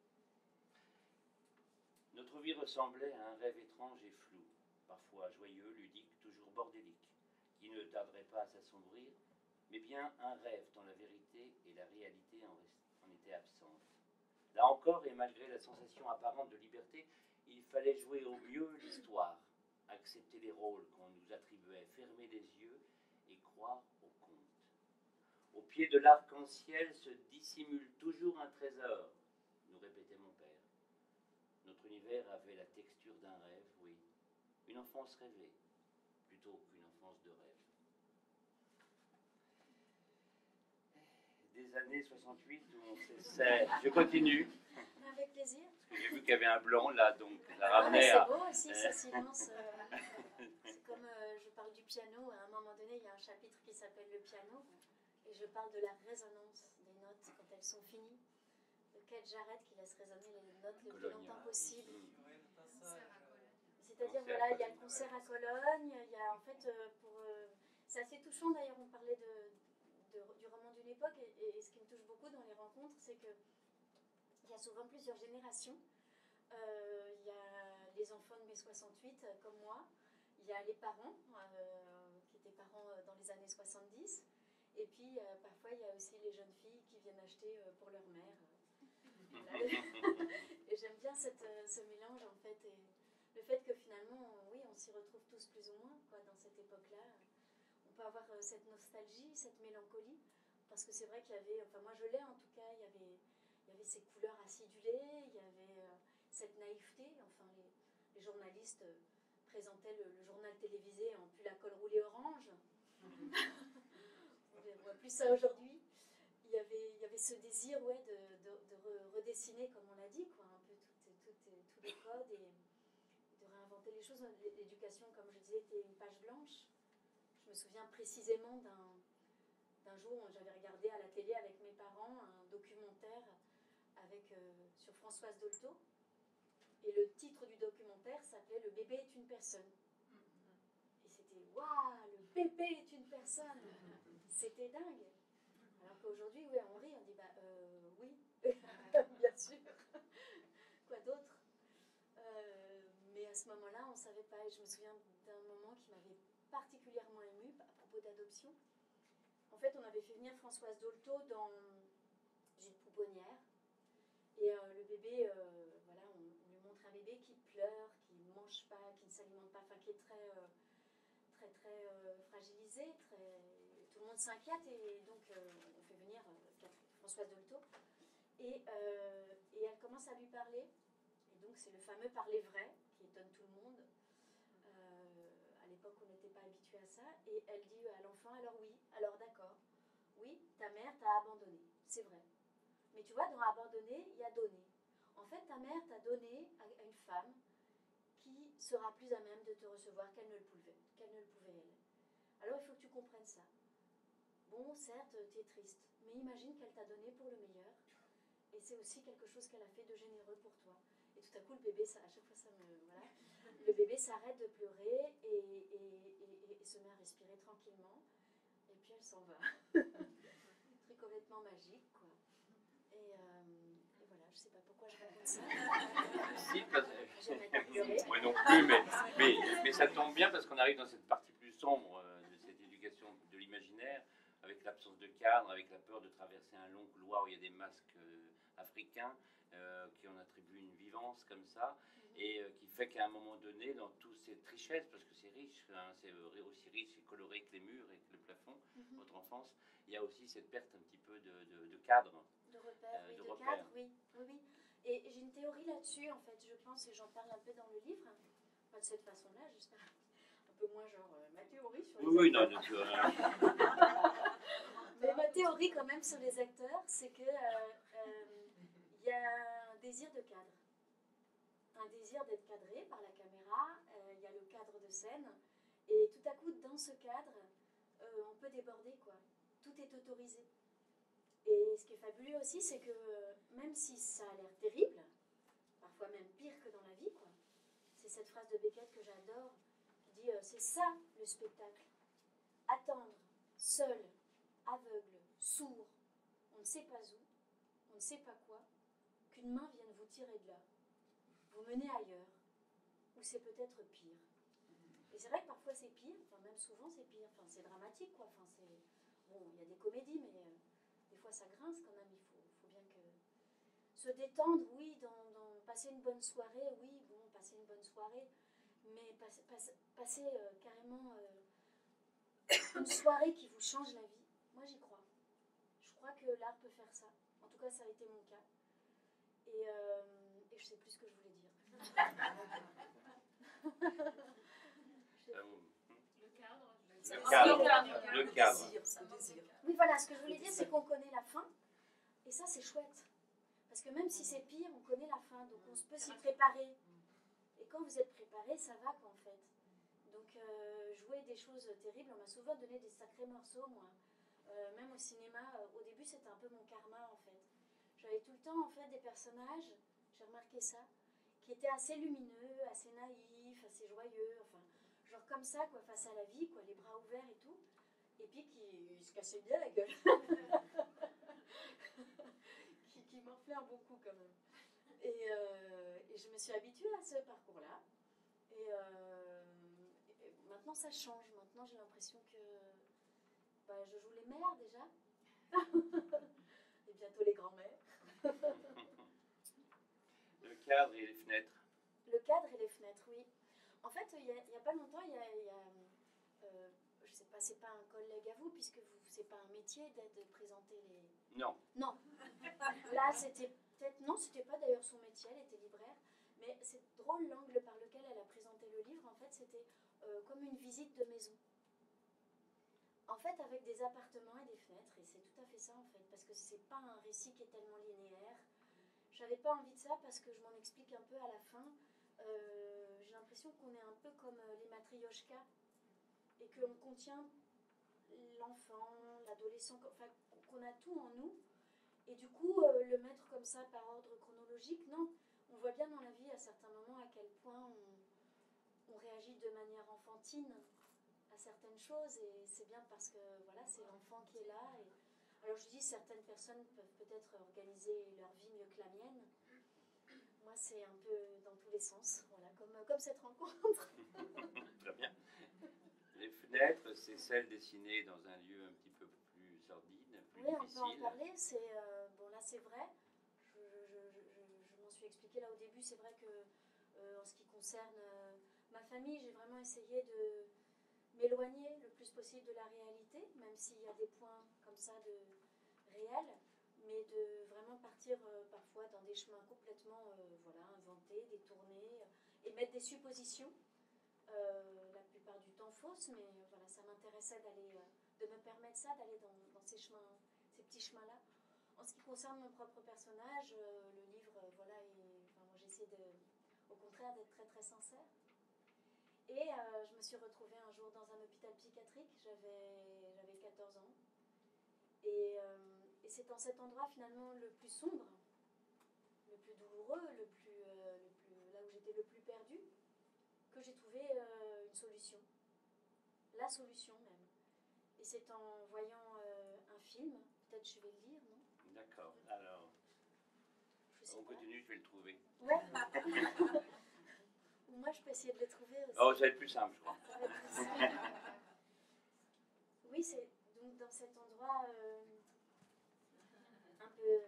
Notre vie ressemblait à un rêve étrange et flou, parfois joyeux, ludique, toujours bordélique, qui ne tarderait pas à s'assombrir, mais bien un rêve dont la vérité et la réalité en, rest- en étaient absentes. Là encore, et malgré la sensation apparente de liberté, il fallait jouer au mieux l'histoire, accepter les rôles qu'on nous attribuait, fermer les yeux et croire au conte. Au pied de l'arc-en-ciel se dissimule toujours un trésor, nous répétait mon père. Notre univers avait la texture d'un rêve, oui, une enfance rêvée, plutôt qu'une enfance de rêve. Des années soixante-huit où on cessait... Je continue. Avec plaisir. Parce que j'ai vu qu'il y avait un blanc là, donc ça Ah, ramenait c'est à... beau aussi, ce silence. Euh, c'est comme euh, je parle du piano, à un moment donné, il y a un chapitre qui s'appelle le piano, et je parle de la résonance des notes quand elles sont finies. De Keith Jarrett qui laisse résonner les notes le plus longtemps possible. C'est-à-dire, voilà, il y a le concert à Cologne, il y a en fait, euh, pour... Euh, c'est assez touchant d'ailleurs, on parlait de, de, du roman d'une époque, et, et ce qui me touche beaucoup dans les rencontres, c'est que il y a souvent plusieurs générations. Euh, il y a les enfants de mai soixante-huit, euh, comme moi. Il y a les parents, euh, qui étaient parents euh, dans les années soixante-dix. Et puis, euh, parfois, il y a aussi les jeunes filles qui viennent acheter euh, pour leur mère. Voilà. Et j'aime bien cette, euh, ce mélange, en fait. Et le fait que finalement, on, oui, on s'y retrouve tous plus ou moins, quoi, dans cette époque-là. On peut avoir euh, cette nostalgie, cette mélancolie. Parce que c'est vrai qu'il y avait, enfin moi je l'ai en tout cas, il y avait... Il y avait ces couleurs acidulées, il y avait euh, cette naïveté. Enfin, les, les journalistes euh, présentaient le, le journal télévisé en pull à col roulé orange. On ne voit plus ça aujourd'hui. Il y avait, il y avait ce désir, ouais, de, de, de redessiner, comme on l'a dit, quoi, un peu tout, tout, tout, tous les codes et de réinventer les choses. L'éducation, comme je disais, était une page blanche. Je me souviens précisément d'un, d'un jour où j'avais regardé à la télé avec mes parents un documentaire avec, euh, sur Françoise Dolto, et le titre du documentaire s'appelait « Le bébé est une personne ». Et c'était « Waouh, le bébé est une personne !» C'était dingue. Alors qu'aujourd'hui, ouais, on rit, on dit « Bah euh, oui, bien sûr, quoi d'autre euh, ?» Mais à ce moment-là, on ne savait pas, et je me souviens d'un moment qui m'avait particulièrement émue à propos d'adoption. En fait, on avait fait venir Françoise Dolto dans une pouponnière. Et euh, le bébé, euh, voilà, on, on lui montre un bébé qui pleure, qui ne mange pas, qui ne s'alimente pas, enfin qui est très, euh, très, très euh, fragilisé. Très... Tout le monde s'inquiète et donc euh, on fait venir euh, Françoise Dolto. Et, euh, et elle commence à lui parler. Et donc c'est le fameux parler vrai qui étonne tout le monde. Euh, à l'époque, on n'était pas habitué à ça. Et elle dit à l'enfant, alors oui, alors d'accord, oui, ta mère t'a abandonné, c'est vrai. Mais tu vois, dans abandonner, il y a donner. En fait, ta mère t'a donné à une femme qui sera plus à même de te recevoir qu'elle ne le pouvait, qu'elle ne le pouvait elle. Alors il faut que tu comprennes ça. Bon, certes, tu es triste, mais imagine qu'elle t'a donné pour le meilleur. Et c'est aussi quelque chose qu'elle a fait de généreux pour toi. Et tout à coup, le bébé, ça, à chaque fois, ça me... Voilà. Le bébé s'arrête de pleurer et, et, et, et se met à respirer tranquillement. Et puis elle s'en va. Un truc complètement magique, quoi. Et, euh, et voilà, je ne sais pas pourquoi je raconte ça. Si, parce que... Jamais pas pleuré. Moi non plus, mais, mais, mais ça tombe bien parce qu'on arrive dans cette partie plus sombre euh, de cette éducation de l'imaginaire, avec l'absence de cadre, avec la peur de traverser un long couloir où il y a des masques euh, africains euh, qui en attribuent une vivance comme ça, mm-hmm. et euh, qui fait qu'à un moment donné, dans toutes ces richesses, parce que c'est riche, hein, c'est aussi riche et coloré que les murs et que le plafond, mm-hmm. votre enfance, il y a aussi cette perte un petit peu de, de, de cadre. De repères, euh, oui, de, de repères. cadre, oui. oui, oui. Et j'ai une théorie là-dessus, en fait, je pense, et j'en parle un peu dans le livre, pas de cette façon-là, j'espère, un peu moins genre euh, ma théorie sur les Oui, oui, non, acteurs. non, tu vois. Mais ma théorie quand même sur les acteurs, c'est que euh, euh, y a un désir de cadre, un désir d'être cadré par la caméra, euh, il y a le cadre de scène, et tout à coup, dans ce cadre, euh, on peut déborder, quoi. Tout est autorisé. Et ce qui est fabuleux aussi, c'est que même si ça a l'air terrible, parfois même pire que dans la vie, quoi, c'est cette phrase de Beckett que j'adore, qui dit euh, c'est ça le spectacle. Attendre, seul, aveugle, sourd, on ne sait pas où, on ne sait pas quoi, qu'une main vienne vous tirer de là, vous mener ailleurs, où c'est peut-être pire. Et c'est vrai que parfois c'est pire, enfin même souvent c'est pire, enfin c'est dramatique, quoi, enfin c'est... Bon, il y a des comédies, mais euh, des fois ça grince quand même, il faut, faut bien que... Se détendre, oui, dans, dans passer une bonne soirée, oui, bon, passer une bonne soirée, mais passer, passer, passer euh, carrément euh, une soirée qui vous change la vie, moi j'y crois. Je crois que l'art peut faire ça. En tout cas, ça a été mon cas. Et, euh, et je sais plus ce que je voulais dire. Euh, Le cadre. Le cadre. Le cadre. Le désir, le désir. Oui, voilà, ce que je voulais dire, c'est qu'on connaît la fin. Et ça, c'est chouette. Parce que même si c'est pire, on connaît la fin. Donc on peut s'y préparer. Et quand vous êtes préparé, ça va, quoi, en fait. Donc euh, jouer des choses terribles, on m'a souvent donné des sacrés morceaux, moi. Euh, même au cinéma, euh, au début, c'était un peu mon karma, en fait. J'avais tout le temps, en fait, des personnages, j'ai remarqué ça, qui étaient assez lumineux, assez naïfs, assez joyeux, enfin, genre comme ça, quoi, face à la vie, quoi, les bras ouverts et tout. Et puis qui se cassaient bien la gueule. qui qui m'enflairent beaucoup, quand même. Et, euh, et je me suis habituée à ce parcours-là. Et, euh, et maintenant, ça change. Maintenant, j'ai l'impression que bah, je joue les mères, déjà. Et bientôt les grands-mères. Le cadre et les fenêtres. Le cadre et les fenêtres, oui. En fait, il n'y a, a pas longtemps, il y a... Il y a euh, je sais pas, c'est pas un collègue à vous, puisque vous, c'est pas un métier de, de présenter les... Non. Non. Là, c'était peut-être... Non, c'était pas d'ailleurs son métier, elle était libraire. Mais c'est drôle, l'angle par lequel elle a présenté le livre, en fait, c'était euh, comme une visite de maison. En fait, avec des appartements et des fenêtres, et c'est tout à fait ça, en fait, parce que c'est pas un récit qui est tellement linéaire. J'avais pas envie de ça parce que je m'en explique un peu à la fin. Euh, j'ai l'impression qu'on est un peu comme euh, les matrioshkas et qu'on contient l'enfant, l'adolescent, enfin qu'on a tout en nous. Et du coup, euh, le mettre comme ça par ordre chronologique, non. On voit bien dans la vie à certains moments à quel point on, on réagit de manière enfantine à certaines choses et c'est bien parce que voilà, c'est l'enfant qui est là. Et... Alors je dis, certaines personnes peuvent peut-être organiser leur vie mieux que la mienne. Moi, c'est un peu dans tous les sens, voilà, comme, comme cette rencontre. Très bien. Les fenêtres, c'est celles dessinées dans un lieu un petit peu plus sordide, plus Oui, on difficile. peut en parler. C'est, euh, bon, là, c'est vrai. Je, je, je, je, je m'en suis expliqué là au début. C'est vrai que, euh, en ce qui concerne euh, ma famille, j'ai vraiment essayé de m'éloigner le plus possible de la réalité, même s'il y a des points comme ça de réel, mais de vraiment partir euh, parfois dans des chemins complètement euh, voilà, inventés, détournés, et mettre des suppositions, euh, la plupart du temps fausses, mais euh, voilà, ça m'intéressait d'aller, euh, de me permettre ça, d'aller dans, dans ces chemins, ces petits chemins-là. En ce qui concerne mon propre personnage, euh, le livre, euh, voilà, et, enfin, moi j'essaie de, au contraire d'être très très sincère. Et euh, je me suis retrouvée un jour dans un hôpital psychiatrique, j'avais, j'avais quatorze ans. Et, euh, et c'est dans cet endroit finalement le plus sombre, le plus douloureux, le plus, euh, le plus, là où j'étais le plus perdue, que j'ai trouvé euh, une solution. La solution même. Et c'est en voyant euh, un film, peut-être je vais le lire, non? D'accord, alors, Je sais on pas. continue, je vais le trouver. Ouais. Ou moi je peux essayer de le trouver aussi. Oh, ça va être plus simple, je crois. Ça va être plus simple. Oui, c'est donc dans cet endroit euh, un peu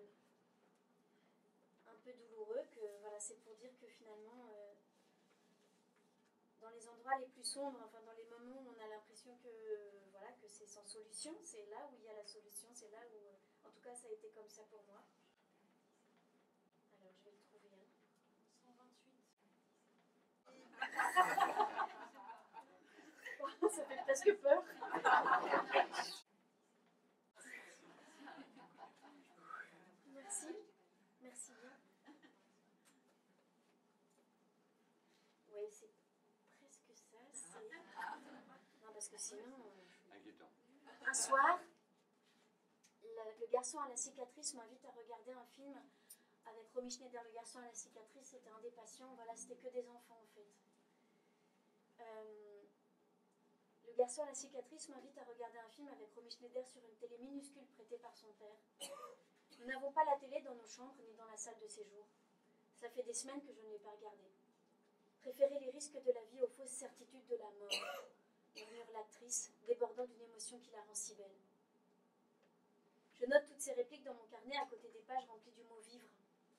un peu douloureux que voilà, c'est pour dire que finalement euh, dans les endroits les plus sombres, enfin dans les moments où on a l'impression que voilà que c'est sans solution, c'est là où il y a la solution, c'est là où en tout cas ça a été comme ça pour moi. Alors je vais le trouver. presque peur. Merci. Merci bien. Oui, c'est presque ça. C'est... Non, parce que sinon... euh, Inquiétant. Un soir, le, le garçon à la cicatrice m'invite à regarder un film avec Romy Schneider. Le garçon à la cicatrice, c'était un des patients. Voilà, c'était que des enfants en fait. Euh, le garçon à la cicatrice m'invite à regarder un film avec Romy Schneider sur une télé minuscule prêtée par son père. Nous n'avons pas la télé dans nos chambres ni dans la salle de séjour. Cela fait des semaines que je ne l'ai pas regardée. Préférer les risques de la vie aux fausses certitudes de la mort, murmure l'actrice, débordant d'une émotion qui la rend si belle. Je note toutes ces répliques dans mon carnet à côté des pages remplies du mot vivre.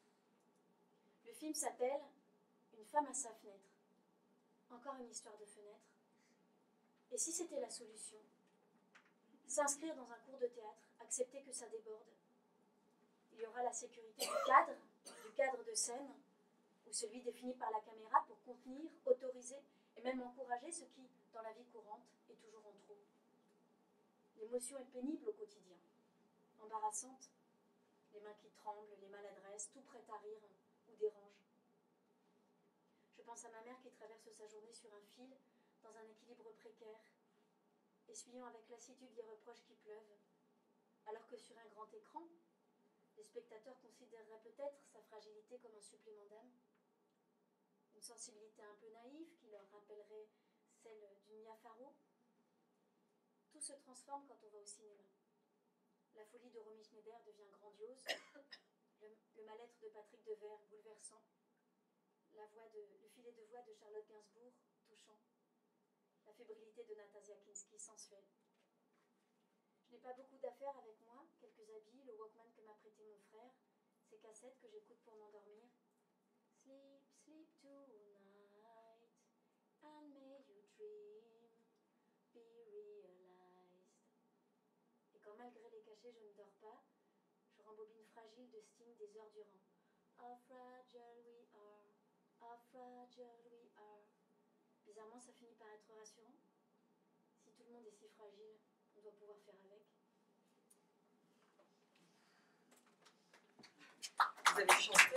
Le film s'appelle Une femme à sa fenêtre. Encore une histoire de fenêtre. Et si c'était la solution? S'inscrire dans un cours de théâtre, accepter que ça déborde. Il y aura la sécurité du cadre, du cadre de scène, ou celui défini par la caméra pour contenir, autoriser et même encourager ce qui, dans la vie courante, est toujours en trop. L'émotion est pénible au quotidien, embarrassante, les mains qui tremblent, les maladresses, tout prêt à rire ou dérange. Je pense à ma mère qui traverse sa journée sur un fil, dans un équilibre précaire, essuyant avec lassitude les reproches qui pleuvent, alors que sur un grand écran, les spectateurs considéreraient peut-être sa fragilité comme un supplément d'âme, une sensibilité un peu naïve qui leur rappellerait celle d'une Mia Farrow. Tout se transforme quand on va au cinéma. La folie de Romy Schneider devient grandiose, le, le mal-être de Patrick Devers bouleversant, la voix de, le filet de voix de Charlotte Gainsbourg touchant, la fébrilité de Nastasia Kinski sensuelle. Je n'ai pas beaucoup d'affaires avec moi, quelques habits, le Walkman que m'a prêté mon frère, ces cassettes que j'écoute pour m'endormir. Sleep, sleep tonight, and may you dream, be realized. Et quand malgré les cachets je ne dors pas, je rembobine fragile de Sting des heures durant. How fragile we are, how fragile we are. Bizarrement, ça finit par être rassurant. Si tout le monde est si fragile, on doit pouvoir faire avec. Vous avez chanté?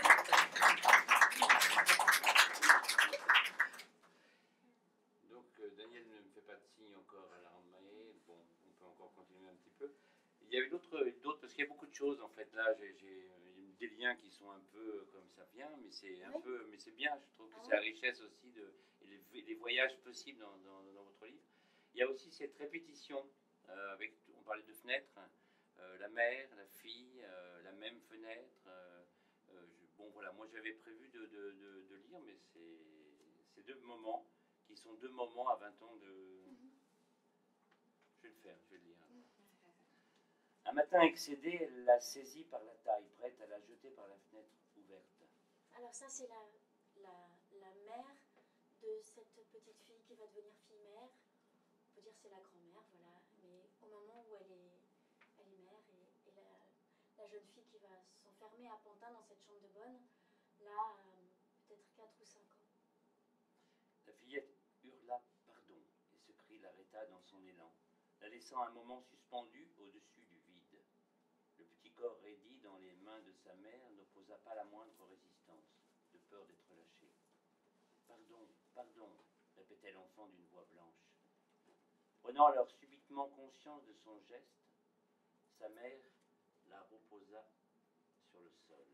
Donc, euh, Daniel ne me fait pas de signe encore à la rentrée. Bon, on peut encore continuer un petit peu. Il y a eu d'autres, d'autres parce qu'il y a beaucoup de choses en fait. Là, j'ai, j'ai des liens qui sont un peu comme ça vient, mais c'est un oui. peu, mais c'est bien. Je trouve que Ah c'est oui. la richesse aussi de et les, les voyages possibles dans, dans, dans votre livre. Il y a aussi cette répétition. Euh, avec, on parlait de fenêtres, euh, la mère, la fille, euh, la même fenêtre. Euh, euh, je, bon voilà, moi j'avais prévu de, de, de, de lire, mais c'est, c'est deux moments qui sont deux moments à vingt ans de. Mm-hmm. Je vais le faire, je vais le lire. Un matin excédée, elle l'a saisie par la taille, prête à la jeter par la fenêtre ouverte. Alors ça, c'est la, la, la mère de cette petite fille qui va devenir fille-mère. On peut dire c'est la grand-mère, voilà. Mais au moment où elle est, elle est mère et, et la, la jeune fille qui va s'enfermer à Pantin dans cette chambre de bonne, là, euh, peut-être quatre ou cinq ans. La fillette hurla « pardon » et ce cri l'arrêta dans son élan, la laissant un moment suspendue au-dessus du vide. Le petit corps raidi dans les mains de sa mère n'opposa pas la moindre résistance, de peur d'être lâché. « Pardon, pardon » répétait l'enfant d'une voix blanche. Prenant alors subitement conscience de son geste, sa mère la reposa sur le sol.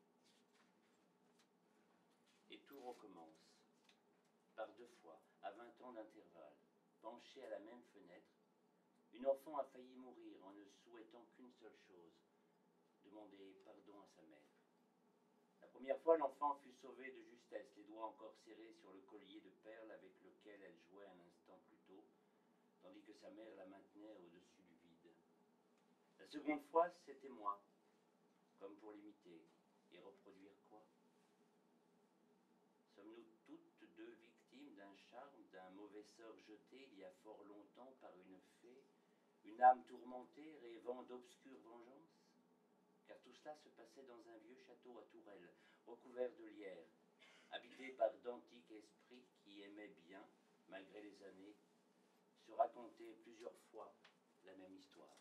Et tout recommence. Par deux fois, à vingt ans d'intervalle, penchée à la même fenêtre, une enfant a failli mourir en ne souhaitant qu'une seule chose, demander pardon à sa mère. La première fois, l'enfant fut sauvée de justesse, les doigts encore serrés sur le collier de perles avec lequel elle jouait un instant plus tôt, tandis que sa mère la maintenait au-dessus du vide. La seconde fois, c'était moi, comme pour l'imiter, et reproduire quoi? Sommes-nous toutes deux victimes d'un charme, d'un mauvais sort jeté il y a fort longtemps par une fée, une âme tourmentée rêvant d'obscures vengeances? Car tout cela se passait dans un vieux château à Tourelle, recouvert de lierre, habité par d'antiques esprits qui aimaient bien, malgré les années, se raconter plusieurs fois la même histoire?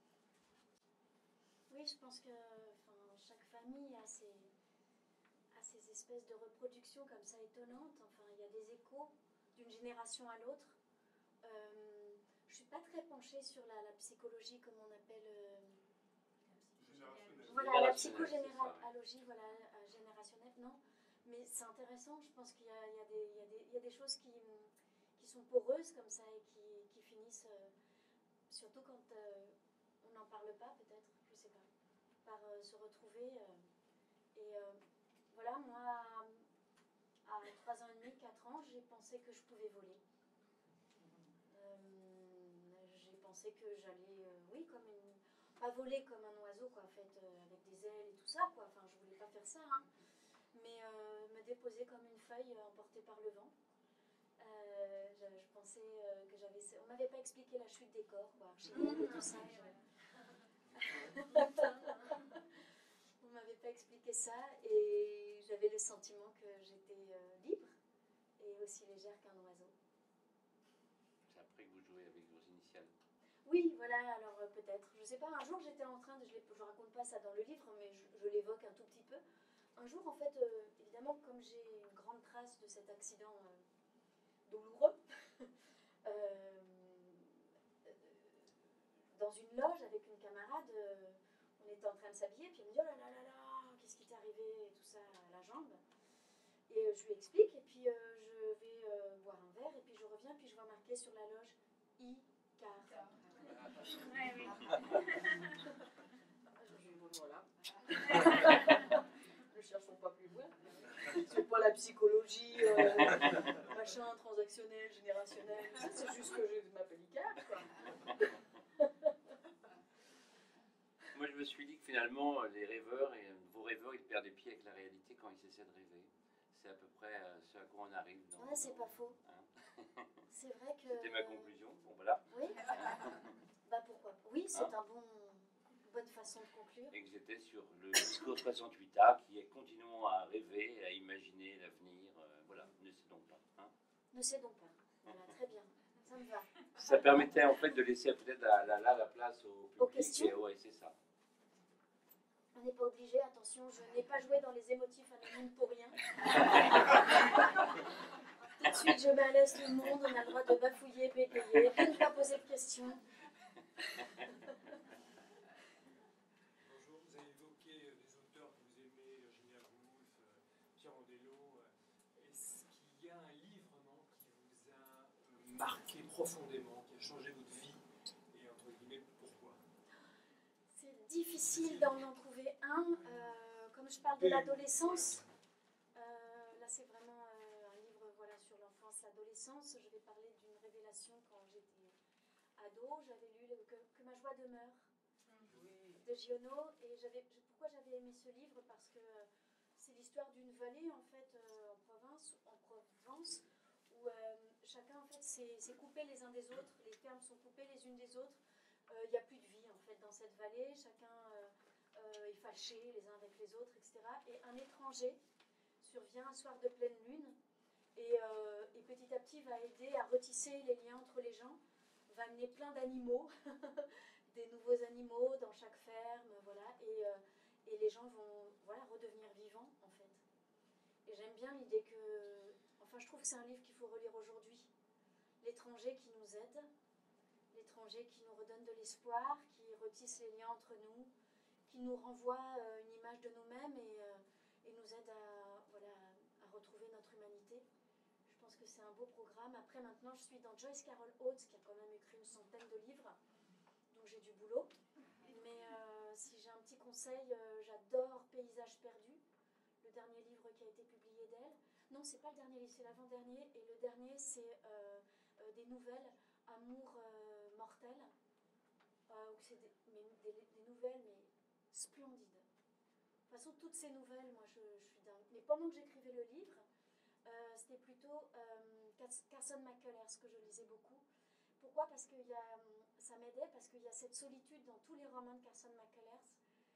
Oui, je pense que enfin, chaque famille a ses, a ces espèces de reproductions comme ça étonnantes. Enfin, il y a des échos d'une génération à l'autre. Euh, je suis pas très penchée sur la, la psychologie, comme on appelle... Euh, voilà, la psychogénéalogie, voilà, euh, générationnelle, non. Mais c'est intéressant, je pense qu'il y a, il y a, des, il y a, des, il y a des choses qui, qui sont poreuses comme ça et qui, qui finissent, euh, surtout quand euh, on n'en parle pas peut-être, je sais pas, par euh, se retrouver. Euh, et euh, voilà, moi, à trois ans et demi, quatre ans, j'ai pensé que je pouvais voler. Euh, j'ai pensé que j'allais, euh, oui, comme une... pas voler comme un oiseau, quoi, en fait, euh, avec des ailes et tout ça, quoi. Enfin, je voulais pas faire ça, hein. Mais euh, me déposer comme une feuille euh, emportée par le vent. Euh, je, je pensais euh, que j'avais... On m'avait pas expliqué la chute des corps, quoi, et tout ça. Je... On m'avait pas expliqué ça, et j'avais le sentiment que j'étais euh, libre et aussi légère qu'un oiseau. C'est après que vous jouez avec vos initiales. Oui, voilà, alors euh, peut-être. Je sais pas, un jour j'étais en train de... Je ne raconte pas ça dans le livre, mais je, je l'évoque un tout petit peu. Un jour, en fait, euh, évidemment, comme j'ai une grande trace de cet accident euh, douloureux, euh, dans une loge avec une camarade, euh, on était en train de s'habiller, puis elle me dit « Oh là là là là, qu'est-ce qui t'est arrivé ?» et tout ça à la jambe. Et euh, je lui explique, et puis euh, je vais euh, boire un verre, et puis je reviens, puis je vois marqué sur la loge « I car ». Ouais, oui. Voilà. Ne cherchons pas plus loin. C'est pas la psychologie, euh, machin, transactionnel, générationnel. C'est juste que je m'appelle Icar, quoi. Moi, je me suis dit que finalement, les rêveurs, et vos rêveurs, ils perdent des pieds avec la réalité quand ils essaient de rêver. C'est à peu près euh, ce à quoi on arrive. Dans, ouais, c'est dans, pas faux. Hein. C'est vrai que... C'était ma conclusion. Bon, voilà. Oui. Bah pourquoi? Oui, c'est Hein? un bon... bonne façon de conclure. Et que j'étais sur le discours soixante-huit A qui est continuons à rêver, à imaginer l'avenir. Euh, voilà, ne cédons pas. Hein. Ne cédons pas. Voilà, très bien. Ça me va. Ça permettait en fait de laisser peut-être la, la, la, la place au public. Aux questions. Et, ouais, c'est ça. On n'est pas obligé, attention, je n'ai pas joué dans les émotifs anonymes pour rien. Tout de suite, je mets à l'aise tout le monde, on a le droit de bafouiller, bégayer, de ne pas poser de questions. Bonjour, vous avez évoqué des auteurs que vous aimez, Virginia Woolf, Pierre Andelot. Est-ce qu'il y a un livre non, qui vous a marqué profondément, qui a changé votre vie, et entre guillemets, pourquoi? C'est difficile d'en en trouver un. Euh, comme je parle de l'adolescence, euh, là c'est vraiment euh, un livre voilà, sur l'enfance, l'adolescence. Je vais parler d'une révélation quand j'étais ado. J'avais lu le, que, que ma joie demeure de Giono. Et j'avais, pourquoi j'avais aimé ce livre? Parce que c'est l'histoire d'une vallée en fait euh, en province, en Provence, où euh, chacun en fait s'est coupé les uns des autres. Les fermes sont coupées les unes des autres. Il n'y a plus de vie en fait dans cette vallée. Chacun euh, euh, est fâché les uns avec les autres, et cetera. Et un étranger survient un soir de pleine lune et, euh, et petit à petit va aider à retisser les liens entre les gens, va amener plein d'animaux, des nouveaux animaux dans chaque ferme, voilà, et, euh, et les gens vont voilà, redevenir vivants en fait. Et j'aime bien l'idée que, enfin je trouve que c'est un livre qu'il faut relire aujourd'hui. L'étranger qui nous aide, l'étranger qui nous redonne de l'espoir, qui retisse les liens entre nous, qui nous renvoie euh, une image de nous-mêmes et, euh, et nous aide à, voilà, à retrouver notre humanité. Je pense que c'est un beau programme. Après, maintenant, je suis dans Joyce Carol Oates, qui a quand même écrit une centaine de livres, donc j'ai du boulot. Mais euh, si j'ai un petit conseil, euh, j'adore Paysages perdus, le dernier livre qui a été publié d'elle. Non, c'est pas le dernier livre, c'est l'avant-dernier. Et le dernier, c'est euh, euh, des nouvelles, Amour euh, mortel. Euh, c'est des, des, des nouvelles, mais splendides. De toute façon, toutes ces nouvelles, moi, je, je suis dingue. Mais pendant que j'écrivais le livre, euh, c'était plutôt euh, Carson McCullers que je lisais beaucoup. Pourquoi? Parce que y a, ça m'aidait, parce qu'il y a cette solitude dans tous les romans de Carson McCullers.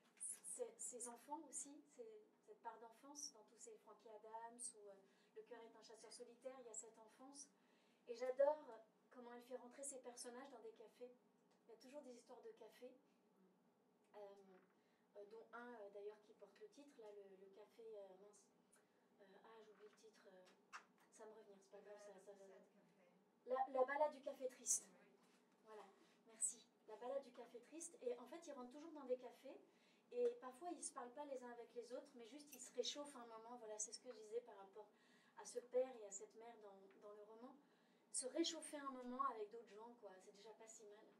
Ces enfants aussi, cette part d'enfance dans tous ces Frankie Adams ou euh, Le cœur est un chasseur solitaire, il y a cette enfance. Et j'adore comment elle elle fait rentrer ses personnages dans des cafés. Il y a toujours des histoires de cafés, euh, euh, dont un euh, d'ailleurs qui porte le titre, là, le, le café, euh, mince, euh, ah j'oublie le titre, euh, ça me revient, c'est pas grave, ça, ça, la, la balade du café triste. Voilà, merci. La balade du café triste. Et en fait, ils rentrent toujours dans des cafés. Et parfois, ils ne se parlent pas les uns avec les autres, mais juste ils se réchauffent un moment. Voilà, c'est ce que je disais par rapport à ce père et à cette mère dans, dans le roman. Se réchauffer un moment avec d'autres gens, quoi. C'est déjà pas si mal.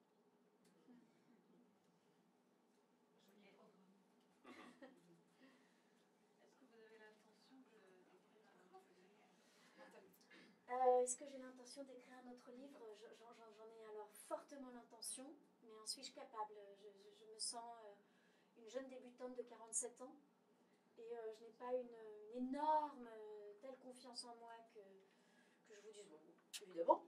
Est-ce que vous avez l'intention de d'écrire un autre livre? Euh, Est-ce que j'ai l'intention d'écrire un autre livre? J'en, j'en, j'en ai alors fortement l'intention, mais en suis-je capable? je, je, je me sens euh, une jeune débutante de quarante-sept ans, et euh, je n'ai pas une, une énorme euh, telle confiance en moi que, que je vous dise, bon, évidemment.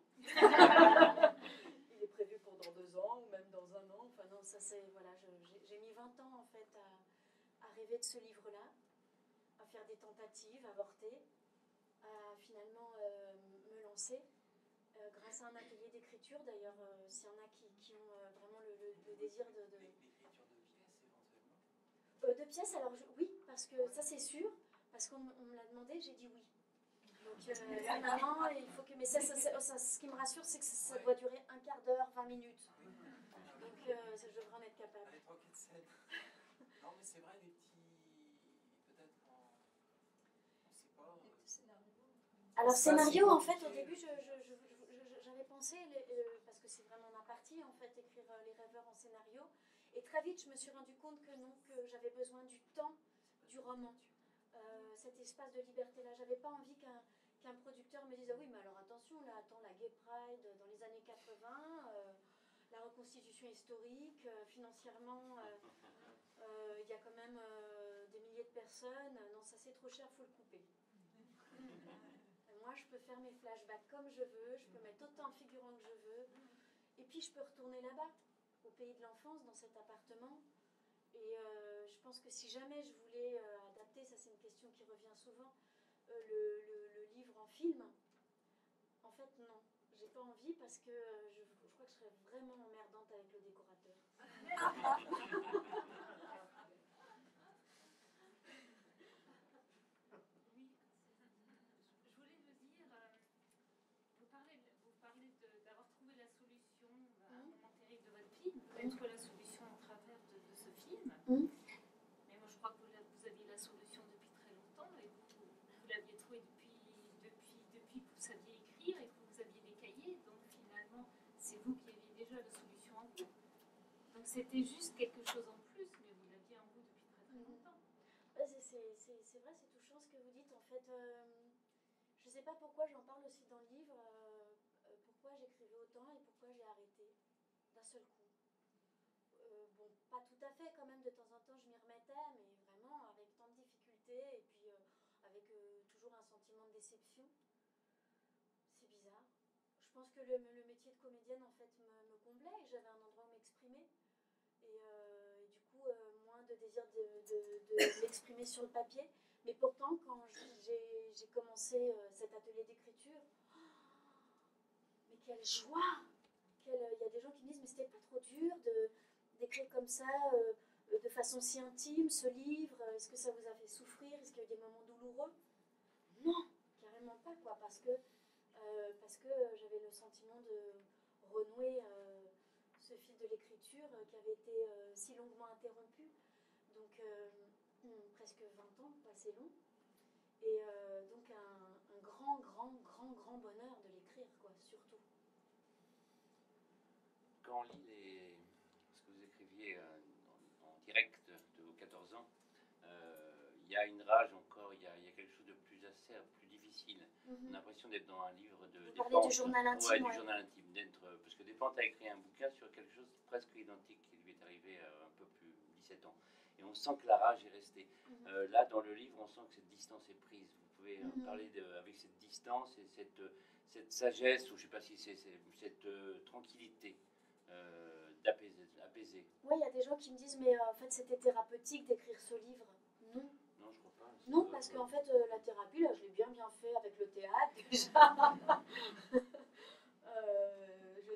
Il est prévu pour dans deux ans, ou même dans un an. Enfin non, ça c'est, voilà, je, j'ai, j'ai mis vingt ans en fait à, à rêver de ce livre-là, à faire des tentatives, avorter, à finalement euh, me lancer, euh, grâce à un atelier d'écriture. D'ailleurs, euh, s'il y en a qui, qui ont euh, vraiment le, le, le désir de... de... L'écriture de pièces, éventuellement Euh, de pièces, alors je- oui, parce que ça c'est sûr, parce qu'on on me l'a demandé, j'ai dit oui. Donc euh, là maintenant, il faut que... Mais ça, ça, ça, ça, ce qui me rassure, c'est que ça, ça doit durer un quart d'heure, vingt minutes. Donc euh, ça, je devrais en être capable. Allez, trois, quatre, sept. Non, mais c'est vrai, les petits. Peut-être en. On sait pas. euh, Alors Ça, scénario, c'est en fait, au compliqué. début, je, je, je, je- j'avais pensé, les- euh, parce que c'est vraiment ma partie, en fait, écrire euh, Les Rêveurs en scénario. Et très vite, je me suis rendu compte que non, que j'avais besoin du temps du roman. Euh, cet espace de liberté-là. J'avais pas envie qu'un qu'un producteur me dise, ah oui, mais alors attention, là, attends, la Gay Pride dans les années quatre-vingts, euh, la reconstitution historique, euh, financièrement, il euh, euh, y a quand même euh, des milliers de personnes. Non, ça c'est trop cher, faut le couper. Moi, je peux faire mes flashbacks comme je veux, je peux mettre autant de figurants que je veux, et puis je peux retourner là-bas, au pays de l'enfance, dans cet appartement. Et euh, je pense que si jamais je voulais euh, adapter, ça c'est une question qui revient souvent, euh, le, le, le livre en film, en fait non, j'ai pas envie parce que euh, je, je crois que je serais vraiment emmerdante avec le décorateur. Oui, je voulais vous dire, euh, vous parlez, vous parlez de- d'avoir trouvé la solution à un Mhm. moment terrible de votre vie. Vous avez trouvé la solution au travers de, de ce film. Mhm. Mais moi, je crois que vous, la- vous aviez la solution depuis très longtemps et vous, vous l'aviez trouvée depuis, depuis, depuis que vous saviez écrire et que vous aviez des cahiers. Donc finalement, c'est vous qui aviez déjà la solution en vous. Donc c'était juste quelque chose en plus, mais vous l'aviez en vous depuis très très longtemps. Ouais, c'est, c'est, c'est, c'est vrai, c'est touchant ce que vous dites. En fait, euh, je ne sais pas pourquoi j'en parle aussi dans le livre, euh, euh, pourquoi j'écrivais autant et pourquoi j'ai arrêté d'un seul coup. Euh, bon, pas tout à fait quand même, de temps en temps je m'y remettais, mais vraiment avec tant de difficultés et puis euh, avec euh, toujours un sentiment de déception. C'est bizarre. Je pense que le, le métier de comédienne en fait me, me comblait et j'avais un endroit où m'exprimer. Et, euh, et du coup, euh, moins de désir de, de, de l'exprimer sur le papier. Mais pourtant, quand j'ai, j'ai commencé euh, cet atelier d'écriture, oh, mais quelle joie! Quelle, il y a des gens qui me disent, mais c'était pas trop dur de, d'écrire comme ça, euh, de façon si intime, ce livre? Est-ce que ça vous a fait souffrir? Est-ce qu'il y a eu des moments douloureux? Non, carrément pas, quoi, parce que, euh, parce que j'avais le sentiment de renouer euh, ce fil de l'écriture euh, qui avait été euh, si longuement interrompu. Donc, euh, presque vingt ans, quoi, c'est long. Et euh, donc, un, un grand, grand, grand, grand bonheur de l'écrire, quoi, surtout. Quand on lit les... ce que vous écriviez euh, en, en direct de vos quatorze ans, euh, il y a une rage encore, il y a, il y a quelque chose de plus acerbe, plus difficile. Mm-hmm. On a l'impression d'être dans un livre de... Vous des parlez pentes, du journal intime, ouais, ouais. du journal intime, d'être, parce que Despentes a écrit un bouquin sur quelque chose de presque identique qui lui est arrivé euh, un peu plus dix-sept ans. Et on sent que la rage est restée. Mm-hmm. Euh, là, dans le livre, on sent que cette distance est prise. Vous pouvez euh, Mm-hmm. parler de, avec cette distance et cette, cette sagesse, ou je ne sais pas si c'est, c'est cette euh, tranquillité euh, d'apaiser. Apaiser. Oui, il y a des gens qui me disent, mais euh, en fait, c'était thérapeutique d'écrire ce livre. Non. Non, je crois pas. Non, parce qu'en fait, euh, la thérapie, là, je l'ai bien bien fait avec le théâtre, déjà. euh, je veux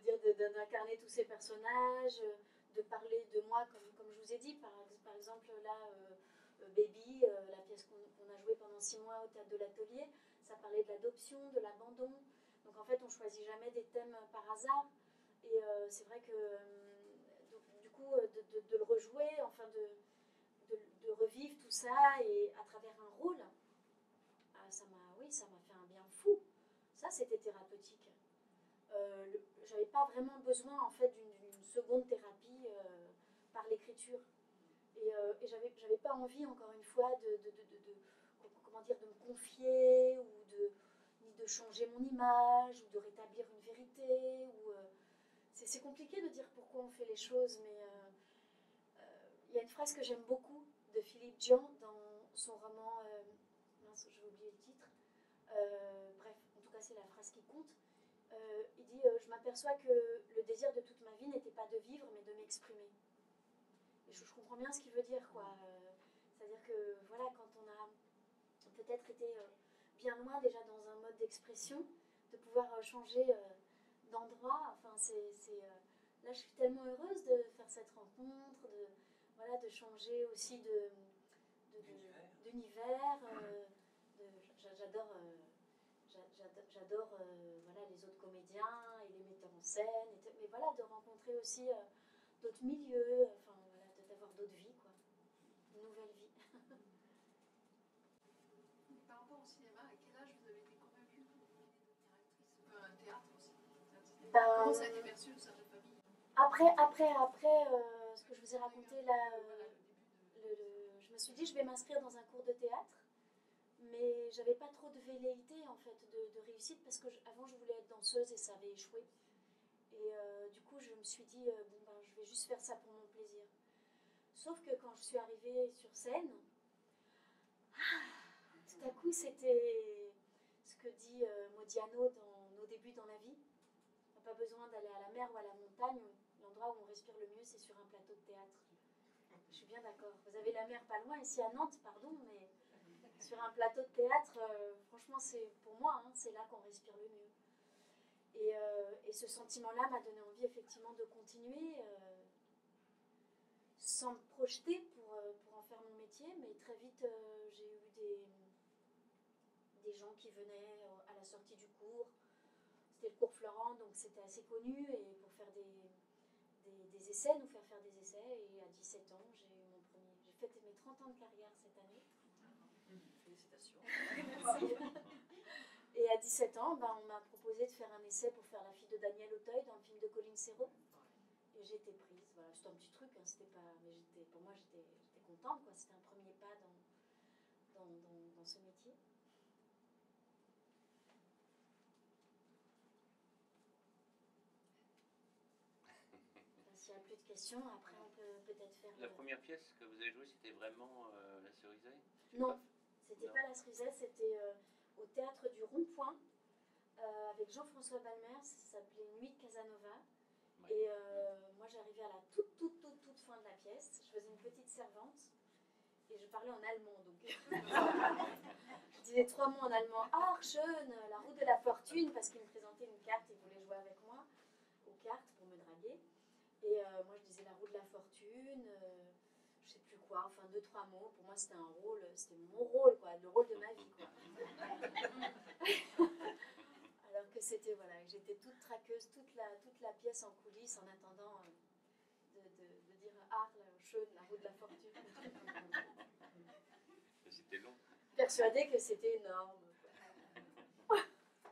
tous ces personnages, euh, de parler de moi, comme, comme je vous ai dit. Par, par exemple, là, euh, euh, Baby, euh, la pièce qu'on qu'on a jouée pendant six mois au théâtre de l'Atelier, ça parlait de l'adoption, de l'abandon. Donc en fait, on choisit jamais des thèmes par hasard. Et euh, c'est vrai que, euh, donc, du coup, euh, de, de, de le rejouer, enfin de, de, de revivre tout ça, et à travers un rôle, ah, ça m'a, oui, ça m'a fait un bien fou. Ça, c'était thérapeutique. Euh, le, j'avais pas vraiment besoin en fait d'une, d'une seconde thérapie euh, par l'écriture. Et, euh, et j'avais, j'avais pas envie, encore une fois, de, de, de, de, de comment dire, de me confier, ou de, ni de changer mon image, ou de rétablir une vérité. Ou, euh, c'est, c'est compliqué de dire pourquoi on fait les choses, mais il euh, euh, y a une phrase que j'aime beaucoup de Philippe Dian dans son roman, euh, mince, j'ai oublié le titre, euh, bref, en tout cas c'est la phrase qui compte. Euh, il dit euh, « Je m'aperçois que le désir de toute ma vie n'était pas de vivre, mais de m'exprimer. » Et je, je comprends bien ce qu'il veut dire, quoi. Euh, c'est-à-dire que, voilà, quand on a peut-être été euh, bien loin déjà dans un mode d'expression, de pouvoir euh, changer euh, d'endroit, enfin, c'est... c'est euh, là, je suis tellement heureuse de faire cette rencontre, de, voilà, de changer aussi de, de, de, d'univers. Euh, de, j'adore... Euh, J'adore, j'adore euh, voilà, les autres comédiens et les metteurs en scène, et mais voilà, de rencontrer aussi euh, d'autres milieux, enfin voilà, d'avoir d'autres vies, quoi, une nouvelle vie. Par rapport au cinéma, à quel âge vous avez été convaincue que vous vouliez devenir actrice? Enfin, un théâtre aussi. Ben, comment ça a été perçu au sein de la famille? Après, après, après, euh, ce que je vous ai raconté là, euh, le, le, je me suis dit, je vais m'inscrire dans un cours de théâtre. Mais j'avais pas trop de velléité en fait de, de réussite, parce que je, avant je voulais être danseuse et ça avait échoué. Et euh, du coup je me suis dit euh, bon ben je vais juste faire ça pour mon plaisir. Sauf que quand je suis arrivée sur scène, ah, tout à coup c'était ce que dit euh, Modiano dans Nos débuts dans la vie. On n'a pas besoin d'aller à la mer ou à la montagne, l'endroit où on respire le mieux c'est sur un plateau de théâtre. Je suis bien d'accord. Vous avez la mer pas loin ici à Nantes, pardon, mais sur un plateau de théâtre, euh, franchement, c'est pour moi, hein, c'est là qu'on respire le mieux. Et, euh, et ce sentiment-là m'a donné envie, effectivement, de continuer, euh, sans me projeter pour, euh, pour en faire mon métier. Mais très vite, euh, j'ai eu des, des gens qui venaient à la sortie du cours. C'était le cours Florent, donc c'était assez connu. Et pour faire des, des, des essais, nous faire faire des essais. Et à dix-sept ans, j'ai eu mon premier. J'ai fêté mes trente ans de carrière cette année. Félicitations. Merci. Et à dix-sept ans, ben, on m'a proposé de faire un essai pour faire la fille de Daniel Auteuil dans le film de Colline Serrault. Et j'ai été prise. Voilà, c'était un petit truc, hein, c'était pas, mais j'étais, pour moi, j'étais, j'étais contente, quoi. C'était un premier pas dans, dans, dans, dans ce métier. Enfin, s'il n'y a plus de questions, après on peut peut-être faire... La le... première pièce que vous avez jouée, c'était vraiment euh, La Cerisée? Non, c'était pas La Cerisée, c'était euh, au Théâtre du Rond-Point, euh, avec Jean-François Balmer, ça s'appelait Nuit de Casanova. Ouais. Et euh, moi j'arrivais à la toute, toute, toute, toute fin de la pièce, je faisais une petite servante, et je parlais en allemand, donc je disais trois mots en allemand, Ach, schön, la route de la fortune, parce qu'il me présentait une carte, il voulait jouer avec moi, aux cartes, pour me draguer. Et euh, moi je disais la roue de la fortune, euh, je sais plus quoi, enfin deux, trois mots. Pour moi c'était un rôle, c'était mon rôle, quoi, le rôle de ma vie, quoi. Alors que c'était, voilà, j'étais toute traqueuse, toute la, toute la pièce en coulisses en attendant euh, de, de, de dire ah, la chaude, la roue de la fortune. C'était long. Persuadée que c'était énorme. Euh,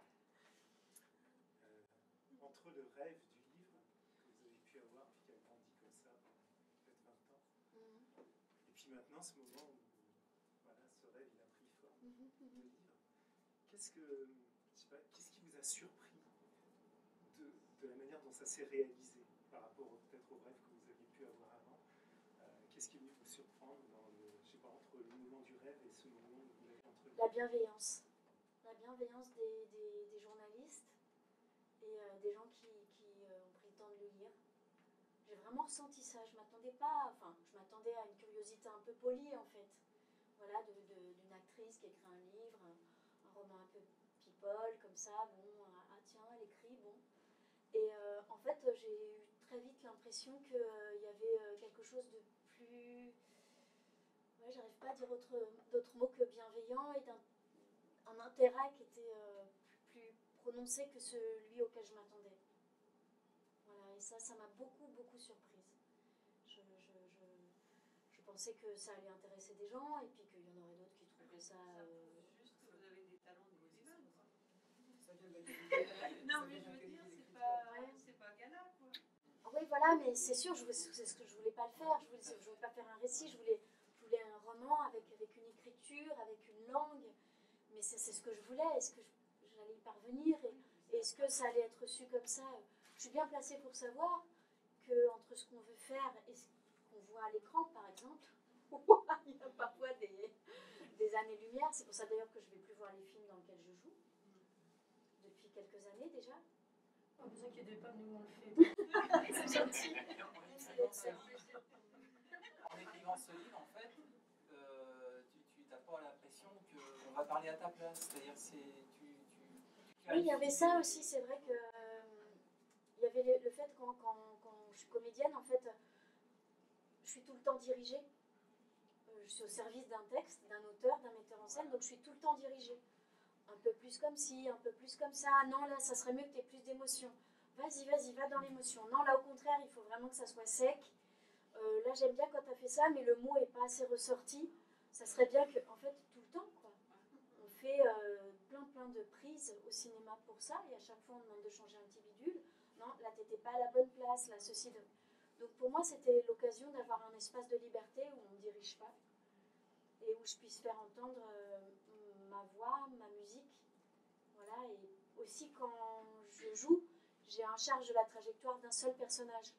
entre le rêve du livre que vous avez pu avoir, puis qui a grandi comme ça pendant peut-être vingt ans, mm-hmm. et puis maintenant ce moment où voilà, ce rêve il a pris forme, mm-hmm. le livre, qu'est-ce que, je sais pas, qu'est-ce qui vous a surpris de, de la manière dont ça s'est réalisé par rapport peut-être au rêve que vous aviez pu avoir avant? euh, Qu'est-ce qui est venu vous surprendre dans le, je sais pas, entre le moment du rêve et ce moment où vous l'avez entre les... La bienveillance. La bienveillance des, des, des journalistes et euh, des gens qui, qui euh, ont pris le temps de le lire. J'ai vraiment ressenti ça. Je m'attendais pas, enfin, je m'attendais à une curiosité un peu polie en fait. Voilà, de, de, d'une actrice qui écrit un livre, un, un roman un peu people, comme ça, bon, ah tiens, elle écrit, bon. Et euh, en fait, j'ai eu très vite l'impression qu'il euh, y avait euh, quelque chose de plus... Ouais, j'arrive pas à dire autre, d'autre mot que bienveillant et d'un un intérêt qui était euh, plus prononcé que celui auquel je m'attendais. Voilà, et ça, ça m'a beaucoup, beaucoup surprise. Je, je, je, je pensais que ça allait intéresser des gens et puis qu'il y en aurait d'autres qui trouveraient ça... Euh, Juste que vous avez des talents d'écrivain. Ça vient de la qualité. Non, mais je veux dire, c'est pas, Ouais. c'est pas gala, quoi. Oui, voilà, mais c'est sûr, je, c'est ce que je voulais pas le faire. Je voulais, je voulais pas faire un récit, je voulais, je voulais un roman avec, avec une écriture, avec une langue. Mais c'est, c'est ce que je voulais. Est-ce que je, j'allais y parvenir et, et est-ce que ça allait être reçu comme ça? Je suis bien placée pour savoir que entre ce qu'on veut faire et ce qu'on voit à l'écran, par exemple, il y a parfois des, des années-lumière. C'est pour ça d'ailleurs que je ne vais plus voir les films dans lesquels je joue depuis quelques années déjà. Ne vous inquiétez pas, nous on le fait. C'est gentil. En écrivant ce livre, en fait, euh, tu n'as pas l'impression qu'on va parler à ta place. C'est-à-dire, c'est, tu, tu, tu Oui, il y avait ça aussi. C'est vrai que euh, il y avait le, le fait quand, quand, quand je suis comédienne, en fait, je suis tout le temps dirigée. Euh, je suis au service d'un texte, d'un auteur, d'un metteur en scène, donc je suis tout le temps dirigée. Un peu plus comme ci, un peu plus comme ça. Non, là, ça serait mieux que tu aies plus d'émotion. Vas-y, vas-y, va dans l'émotion. Non, là, au contraire, il faut vraiment que ça soit sec. Euh, là, j'aime bien quand tu as fait ça, mais le mot n'est pas assez ressorti. Ça serait bien que, en fait, tout le temps, quoi. On fait euh, plein, plein de prises au cinéma pour ça, et à chaque fois, on demande de changer un petit bidule. Non, là, tu n'étais pas à la bonne place, là, ceci. De... Donc, pour moi, c'était l'occasion d'avoir un espace de liberté où on ne dirige pas, et où je puisse faire entendre euh, ma voix, ma musique. Voilà, et aussi, quand je joue, j'ai en charge de la trajectoire d'un seul personnage.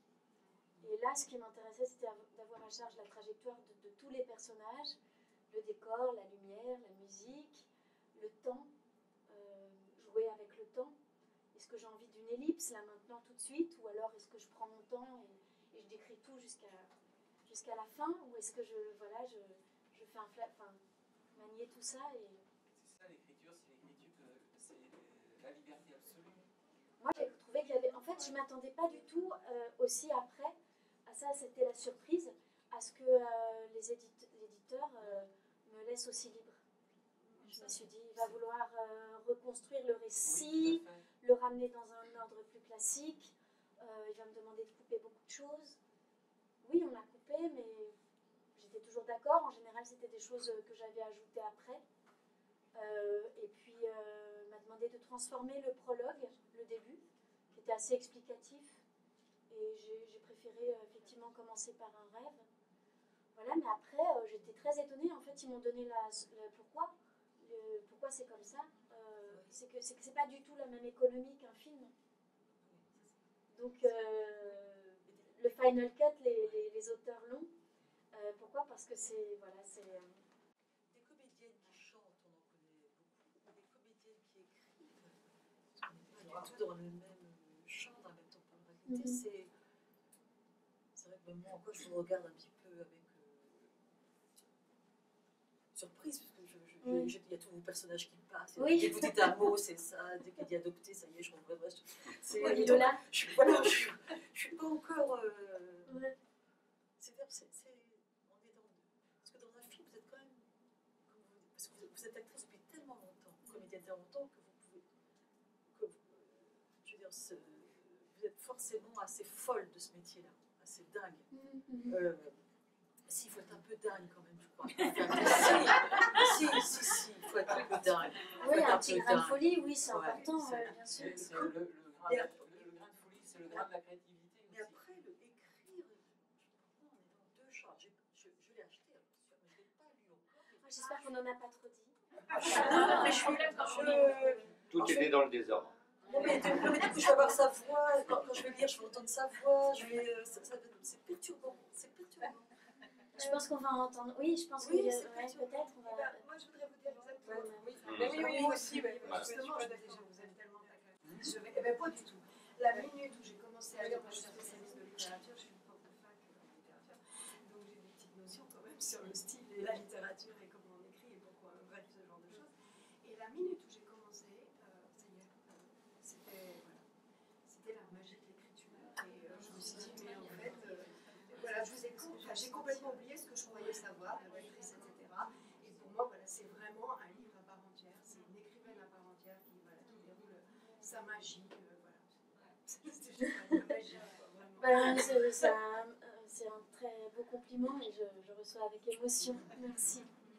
Et là, ce qui m'intéressait, c'était d'avoir en charge la trajectoire de, de tous les personnages, le décor, la lumière, la musique, le temps, euh, jouer avec le temps. Est-ce que j'ai envie d'une ellipse, là, maintenant, tout de suite, ou alors est-ce que je prends mon temps et, et je décris tout jusqu'à jusqu'à la fin, ou est-ce que je, voilà, je, je fais un flat, enfin, manier tout ça et... C'est ça l'écriture, c'est l'écriture, c'est la liberté absolue. Moi, j'ai trouvé qu'il y avait... En fait, je ne m'attendais pas du tout euh, aussi après, à ça, c'était la surprise, à ce que euh, les édite- l'éditeur euh, me laisse aussi libre. Je me suis dit, il va vouloir euh, reconstruire le récit, Oui, le ramener dans un ordre plus classique, euh, il va me demander de couper beaucoup de choses. Oui, on a coupé, mais j'étais toujours d'accord. En général, c'était des choses que j'avais ajoutées après. Euh, et puis, euh, il m'a demandé de transformer le prologue, le début, qui était assez explicatif. Et j'ai, j'ai préféré euh, effectivement commencer par un rêve. Voilà, mais après, euh, j'étais très étonnée. En fait, ils m'ont donné la, la pourquoi. Le, pourquoi c'est comme ça. Euh, c'est que c'est que c'est pas du tout la même économie qu'un film. Donc, euh, le Final Cut, les, les, les auteurs l'ont. Euh, pourquoi? Parce que c'est... Voilà, c'est... Euh, Des comédiennes qui chantent, on en connaît beaucoup. Des comédiennes qui écrivent, parce qu'on n'est pas du tout dans le même champ, dans la même temporalité. Mhm. C'est, c'est vrai que même moi encore, je vous regarde un petit peu avec euh, surprise, parce que je, je, Oui. je- il y a tous vos personnages qui passent. Oui. Dès que vous dites un mot, c'est ça. Dès qu'il dit adopté, ça y est, je comprends. C'est, ouais, donc, Lola. je suis voilà, je, suis- je suis pas encore. Euh, Ouais. c'est, c'est, c'est, on est dans, parce que dans un film, vous êtes quand même, comme vous, parce que vous, vous êtes actrice depuis tellement longtemps, comédienne tellement longtemps que vous pouvez, que vous, je veux dire, ce, vous êtes forcément assez folle de ce métier-là, assez dingue. Mhm. Euh, si, il faut être un peu dingue quand même, je crois. si, si, si, si, il faut être un peu dingue. Faut Oui, être un petit peu grain de dingue. folie, oui, c'est Ouais, important, c'est- ouais, bien sûr. C'est, c'est le, le, grain de, le, le grain de folie, c'est le grain de la créativité aussi. Mais après, le écrire, je comprends, on est dans deux genres. J'ai- Je, je l'ai acheté, alors, je ne l'ai pas lu encore. Ah, j'espère qu'on n'en a pas trop dit. Non, mais je suis je, Tout était dans le désordre. non, mais du non, mais du coup, je vais avoir sa voix. Quand, quand je vais lire, je vais entendre sa voix. Je vais, euh, ça, ça, c'est perturbant. C'est perturbant. Je pense qu'on va entendre... Oui, je pense Oui, que c'est ouais, perturbant. peut-être on Eh va... ben, moi, je voudrais vous dire exactement. Ouais, Oui, Mm. oui, oui, oui, moi aussi. Ouais. Voilà. Justement, je déjà, vous êtes tellement taquin. Je vais, eh ben, pas du tout. La minute où j'ai commencé à lire, moi, je suis spécialiste de littérature, je suis prof de fac en littérature, donc j'ai des petites notions quand même sur le style et la littérature et comment on écrit et pourquoi, bref, ce genre de choses. Et la minute où j'ai commencé, euh, ça y est, euh, c'était voilà, c'était la magie de l'écriture. Et euh, je Enfin, j'ai complètement oublié ce que je croyais savoir, de l'actrice, et cetera. Et pour moi, voilà, c'est vraiment un livre à part entière. C'est une écrivaine à part entière qui, voilà, qui déroule sa magie. Euh, voilà. C'est juste la magie, quoi, vraiment. Ben, c'est c'est un, euh, c'est un très beau compliment et je, je reçois avec émotion. Merci.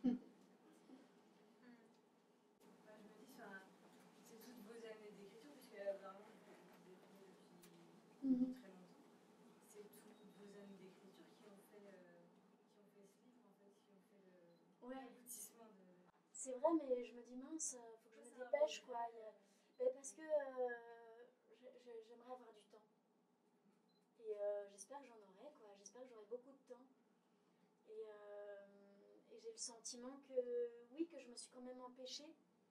Bah, je me dis, enfin, c'est toutes vos années d'écriture, puisque là, vraiment, vous écrivez depuis Mhm. très longtemps. C'est toutes vos années d'écriture qui ont fait, euh, qui ont fait ce livre, en fait, qui ont fait le- Ouais. l'aboutissement de. C'est vrai, mais je me dis mince, euh, faut que je me dépêche quoi. Il y a- ben, parce que euh, je- je- j'aimerais avoir du temps. Et euh, j'espère que j'en aurai quoi. J'espère que j'aurai beaucoup de temps. Et, euh, et j'ai le sentiment que oui, que je me suis quand même empêchée.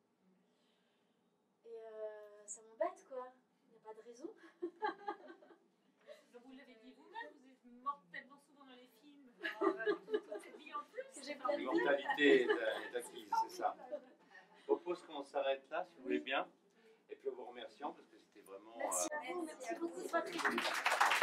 Et euh, ça m'embête quoi. Il n'y a pas de raison. Vous l'avez dit vous-même, vous êtes morte tellement souvent dans les films. Toute cette vie en plus. Que j'ai plein de vie. L'immortalité est est acquise, c'est ça. Je propose qu'on s'arrête là, si vous voulez bien. Et puis, en vous remerciant, parce que c'était vraiment... Merci euh, à vous, merci beaucoup de votre écoute.